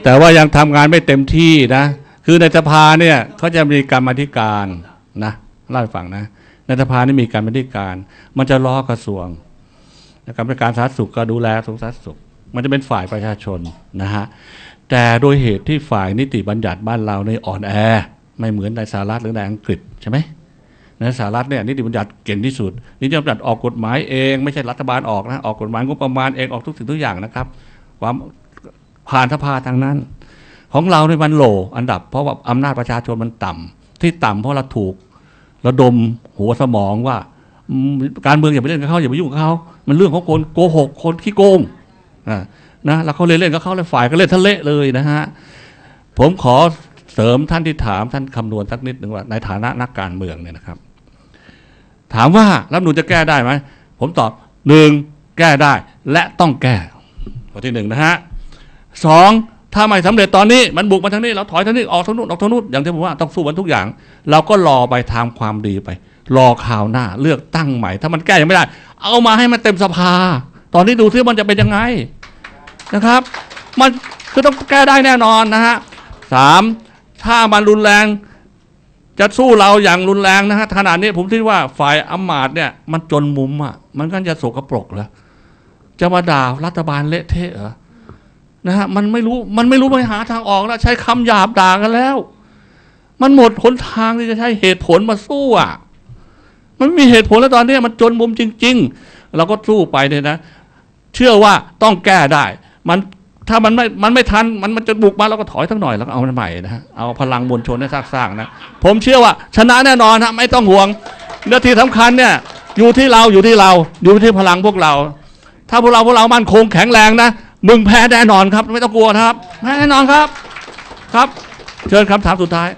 แต่ว่ายังทำงานไม่เต็มที่นะคือในสภาเนี่ยเขาจะมีกรรมาธิการนะเล่าให้ฟังนะในสภานี่มีกรรมาธิการมันจะล้อกระทรวงกรรมการสาธารณสุขก็ดูแลสาธารณสุขมันจะเป็นฝ่ายประชาชนนะฮะแต่โดยเหตุที่ฝ่ายนิติบัญญัติบ้านเราในอ่อนแอไม่เหมือนในสหรัฐหรือในอังกฤษใช่ไหมในสหรัฐเนี่ยนิติบัญญัติเก่งที่สุดนิติบัญญัติออกกฎหมายเองไม่ใช่รัฐบาลออกนะออกกฎหมายงบประมาณเองออกทุกสิ่งทุกอย่างนะครับความผ่านสภาทางนั้นของเราในมันโหลอันดับเพราะว่าอำนาจประชาชนมันต่ำที่ต่ำเพราะเราถูกระดมหัวสมองว่าการเมืองอย่าไปเล่นกับเขาอย่าไปยุ่งกับเขามันเรื่องของคนโกหกคนขี้โกงนะแล้วเขาเล่นเล่นกับเขาเลยฝ่ายก็เล่นทะเลเลยนะฮะผมขอเสริมท่านที่ถามท่านคำนวณสักนิดหนึ่งว่าในฐานะนักการเมืองเนี่ยนะครับถามว่ารัฐธรรมนูญจะแก้ได้ไหมผมตอบหนึ่งแก้ได้และต้องแก้ข้อที่หนึ่งนะฮะสองถ้าไม่สำเร็จตอนนี้มันบุกมาทางนี้เราถอยทางนี้ออกทางนู้นออกทางนู้นอย่างที่ผมว่าต้องสู้กันทุกอย่างเราก็รอไปทำความดีไปรอข่าวหน้าเลือกตั้งใหม่ถ้ามันแก้ยังไม่ได้เอามาให้มันเต็มสภาตอนนี้ดูซิมันจะเป็นยังไงนะครับมันคือต้องแก้ได้แน่นอนนะฮะสามถ้ามันรุนแรงจะสู้เราอย่างรุนแรงนะฮะขนาดนี้ผมคิดว่าฝ่ายอำมาตย์เนี่ยมันจนมุมอ่ะมันก็จะสกปรกเหรอจะมาด่ารัฐบาลเละเทะเหรอนะฮะมันไม่รู้มันไม่รู้ไปหาทางออกแล้วใช้คำหยาบด่ากันแล้วมันหมดหนทางที่จะใช้เหตุผลมาสู้อ่ะมันไม่มีเหตุผลแล้วตอนนี้มันจนมุมจริงๆเราก็สู้ไปเนี่ยนะเชื่อว่าต้องแก้ได้มันถ้ามันไม่มันไม่ทันมันมันจะบุกมาเราก็ถอยสักหน่อยแล้วก็เอามันใหม่นะฮะเอาพลังมวลชนให้สร้างๆนะผมเชื่อว่าชนะแน่นอนฮะไม่ต้องห่วงเรื่องที่สำคัญเนี่ยอยู่ที่เราอยู่ที่เราอยู่ที่พลังพวกเราถ้าพวกเราพวกเรามั่นคงแข็งแรงนะมึงแพ้แน่นอนครับไม่ต้องกลัวนะครับแพ้แน่นอนครับครับเชิญคำถามสุดท้าย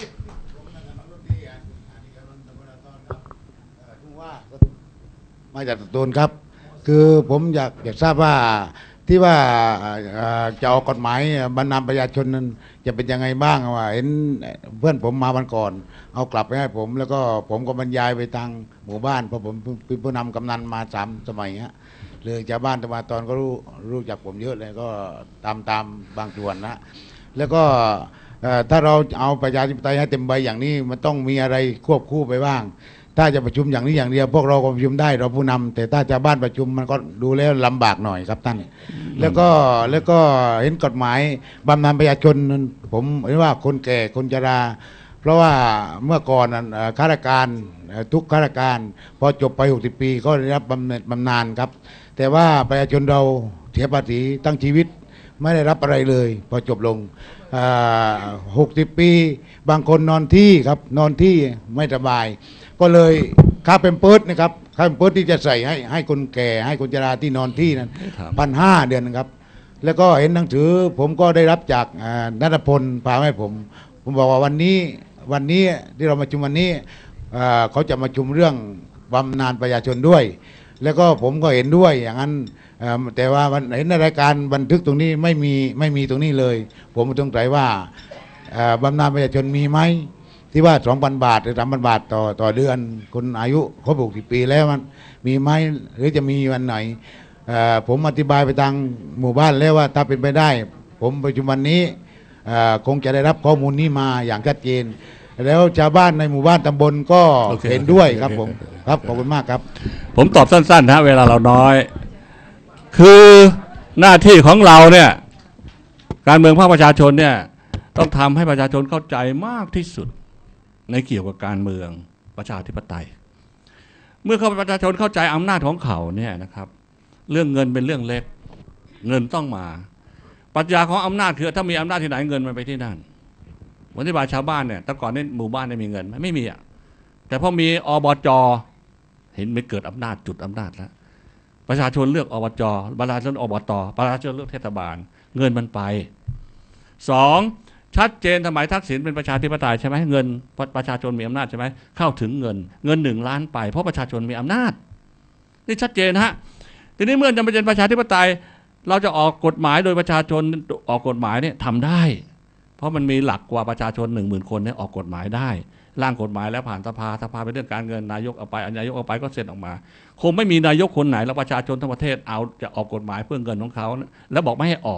มาจากสตูลครับคือผมอยากอยากทราบว่าที่ว่าจะออกกฎหมายบรรณาประชาชนนั้นจะเป็นยังไงบ้างว่าเห็นเพื่อนผมมาวันก่อนเอากลับไปให้ผมแล้วก็ผมก็บรรยายไปทางหมู่บ้านเพราะผมเป็นผู้นำกำนันมาสามสมัยฮะเลยชาวบ้านตะวันตอนก็รู้รู้จักผมเยอะเลยก็ตามตามบางส่วนนะแล้วก็ถ้าเราเอาประชาธิปไตยให้เต็มใบอย่างนี้มันต้องมีอะไรควบคู่ไปบ้างถ้าจะประชุมอย่างนี้อย่างเดียวพวกเราก็ประชุมได้เราผู้นำแต่ถ้าชาวบ้านประชุมมันก็ดูแล้วลำบากหน่อยครับท่านแล้วก็แล้วก็เห็นกฎหมายบำนาญประชาชนผมเห็นว่าคนแก่คนชราเพราะว่าเมื่อก่อนข้าราชการทุกข้าราชการพอจบไปหกสิบปีก็ได้รับบำเหน็จบำนาญครับแต่ว่าประชาชนเราเสียภาษีตั้งชีวิตไม่ได้รับอะไรเลยพอจบลงหกสิบปีบางคนนอนที่ครับนอนที่ไม่สบายก็เลยค่าเป็นเปิดนะครับค่าเป็นเปิดที่จะใส่ให้ให้คนแก่ให้คนชราที่นอนที่นั้นพันห้าเดือนนะครับแล้วก็เห็นหนังสือผมก็ได้รับจากนัทพลพาให้ผมผมบอกว่าวันนี้วันนี้ที่เรามาชุมวันนี้เขาจะมาชุมเรื่องบำนาญประชาชนด้วยแล้วก็ผมก็เห็นด้วยอย่างนั้นแต่ว่าเห็นในรายการบันทึกตรงนี้ไม่มีไม่มีตรงนี้เลยผมสงสัยว่าบำนาญประชาชนมีไหมที่ว่า สองพัน บาทหรือ สามพัน บาทต่อต่อเดือนคนอายุครบหกสิบปีแล้วมันมีไหมหรือจะมีวันไหนผมอธิบายไปทางหมู่บ้านแล้วว่าถ้าเป็นไปได้ผมประชุมวันนี้คงจะได้รับข้อมูลนี้มาอย่างชัดเจนแล้วชาวบ้านในหมู่บ้านตำบลก็เห็นด้วยครับผมครับขอบคุณมากครับผมตอบสั้นๆนะเวลาเราน้อยคือหน้าที่ของเราเนี่ยการเมืองภาคประชาชนเนี่ยต้องทำให้ประชาชนเข้าใจมากที่สุดในเกี่ยวกับการเมืองประชาธิปไตยเมื่อเขาประชาชนเข้าใจอำนาจของเขาเนี่ยนะครับเรื่องเงินเป็นเรื่องเล็กเงินต้องมาปรัชญาของอำนาจคือถ้ามีอำนาจที่ไหนเงินมันไปที่นั่นวันที่บาชาวบ้านเนี่ยแต่ก่อนนี้หมู่บ้านไม่มีเงินไม่มีอ่ะแต่พอมีอบจ.เห็นไม่เกิดอำนาจจุดอำนาจแล้วประชาชนเลือกอบจ.ประชาชนอบต.ประชาชนเลือกเทศบาลเงินมันไปสองชัดเจนสมัยทักษิณเป็นประชาธิปไตยใช่ไหมเงินประชาชนมีอำนาจใช่ไหมเข้าถึงเงินเงินหนึ่งล้านไปเพราะประชาชนมีอำนาจนี่ชัดเจนฮะทีนี้เมื่อจะเป็นประชาธิปไตยเราจะออกกฎหมายโดยประชาชนออกกฎหมายเนี่ยทำได้เพราะมันมีหลักกว่าประชาชนหนึ่งหมื่นคนเนี่ยออกกฎหมายได้ร่างกฎหมายแล้วผ่านสภาสภาเป็นเรื่องการเงินนายกเอาไปนายกเอาไปก็เซ็นออกมาคงไม่มีนายกคนไหนแล้วประชาชนทั้งประเทศเอาจะออกกฎหมายเพื่อเงินของเขาแล้วบอกไม่ให้ออก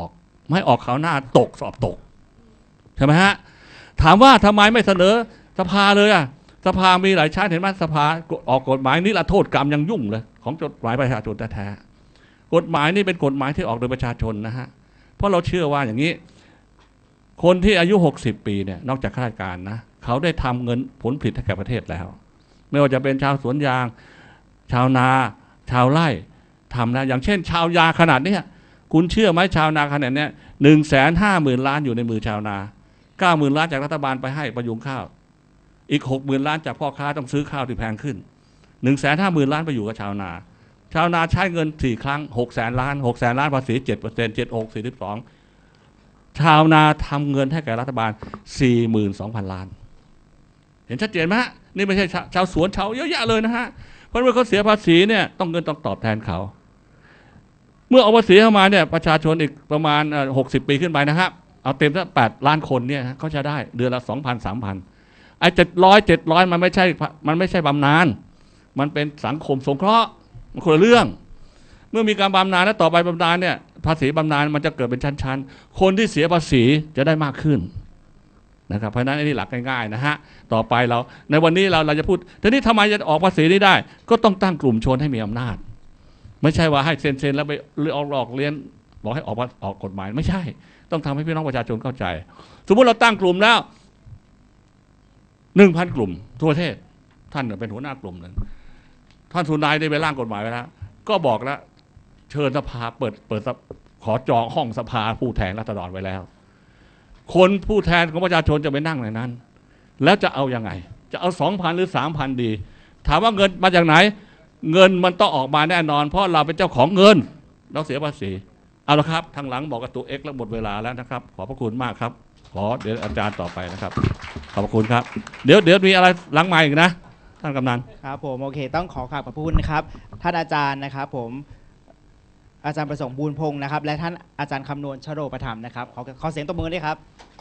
ไม่ออกข่าวหน้าตกสอบตกใช่ไหมฮะถามว่าทำไมไม่เสนอสภาเลยอ่ะสภามีหลายชั้นเห็นไหมสภาออกกฎหมายนิรโทษกรรมยังยุ่งเลยของกฎหมายประชาชนแท้ๆกฎหมายนี่เป็นกฎหมายที่ออกโดยประชาชนนะฮะเพราะเราเชื่อว่าอย่างนี้คนที่อายุหกสิบปีเนี่ยนอกจากข้าราชการนะเขาได้ทำเงินผลผลิตให้แก่ประเทศแล้วไม่ว่าจะเป็นชาวสวนยางชาวนาชาวไร่ทำนะอย่างเช่นชาวยาขนาดนี้คุณเชื่อไหมชาวนาขนาดนี้หนึ่งแสนห้าหมื่นล้านอยู่ในมือชาวนาเก้าหมื่นล้านจากรัฐบาลไปให้ประยุงข้าวอีกหกหมื่นล้านจากพ่อค้าต้องซื้อข้าวที่แพงขึ้นหนึ่งแสนห้าหมื่นล้านไปอยู่กับชาวนาชาวนาใช้เงินสี่ครั้งหกแสนล้านหกแสนล้านภาษีเจ็ดเปอร์เซ็นต์เจ็ดหกสี่สิบสองชาวนาทำเงินให้แก่รัฐบาลสี่หมื่นสองพันล้านเห็นชัดเจนไหมฮะนี่ไม่ใช่ชาวสวนชาวเยอะแยะเลยนะฮะเพราะว่าเขาเสียภาษีเนี่ยต้องเงินต้องตอบแทนเขาเมื่อเอาภาษีเข้ามาเนี่ยประชาชนอีกประมาณหกสิบปีขึ้นไปนะครับเอาเต็มสักแปดล้านคนเนี่ยเขาจะได้เดือนละสองพันสามพันไอ้เจ็ดร้อยเจ็ดร้อยมันไม่ใช่มันไม่ใช่บำนาญมันเป็นสังคมสงเคราะห์มันคนละเรื่องเมื่อมีการบำนาญแล้วต่อไปบำนาญเนี่ยภาษีบำนาญมันจะเกิดเป็นชั้นๆคนที่เสียภาษีจะได้มากขึ้นนะครับเพราะฉะนั้นอันนี้หลักง่ายๆนะฮะต่อไปเราในวันนี้เราเราจะพูดทีนี้ทำไมจะออกภาษีนี้ได้ก็ต้องตั้งกลุ่มชนให้มีอำนาจไม่ใช่ว่าให้เซ็นๆแล้วไปเอาหลอกเลียนบอกให้ออกออกกฎหมายไม่ใช่ต้องทำให้พี่น้องประชาชนเข้าใจสมมติเราตั้งกลุ่มแล้วหนึ่งพันกลุ่มทั่วประเทศท่านเป็นหัวหน้ากลุ่มหนึ่งท่านสุนายได้ไปร่างกฎหมายไว้แล้วก็บอกแล้วเชิญสภาเปิดเปิดขอจองห้องสภาผู้แทนราษฎรไว้แล้วคนผู้แทนของประชาชนจะไปนั่งในนั้นแล้วจะเอายังไงจะเอาสองพันหรือสามพันดีถามว่าเงินมาจากไหนเงินมันต้องออกมาแน่นอนเพราะเราเป็นเจ้าของเงินเราเสียภาษีเอาละครับทางหลังบอกกับตัวเอ็กแล้วหมดเวลาแล้วนะครับขอบพระคุณมากครับขอเดี๋ยวอาจารย์ต่อไปนะครับขอบพระคุณครับเดี๋ยวเดี๋ยวมีอะไรหลังไมค์อีกนะท่านกำนันครับผมโอเคต้องขอขอบพระคุณนะครับท่านอาจารย์นะครับผมอาจารย์ประสงค์บูรพงศ์นะครับและท่านอาจารย์คำนวณชโรปถัมภ์นะครับขอขอเสียงตบมือด้วยครับ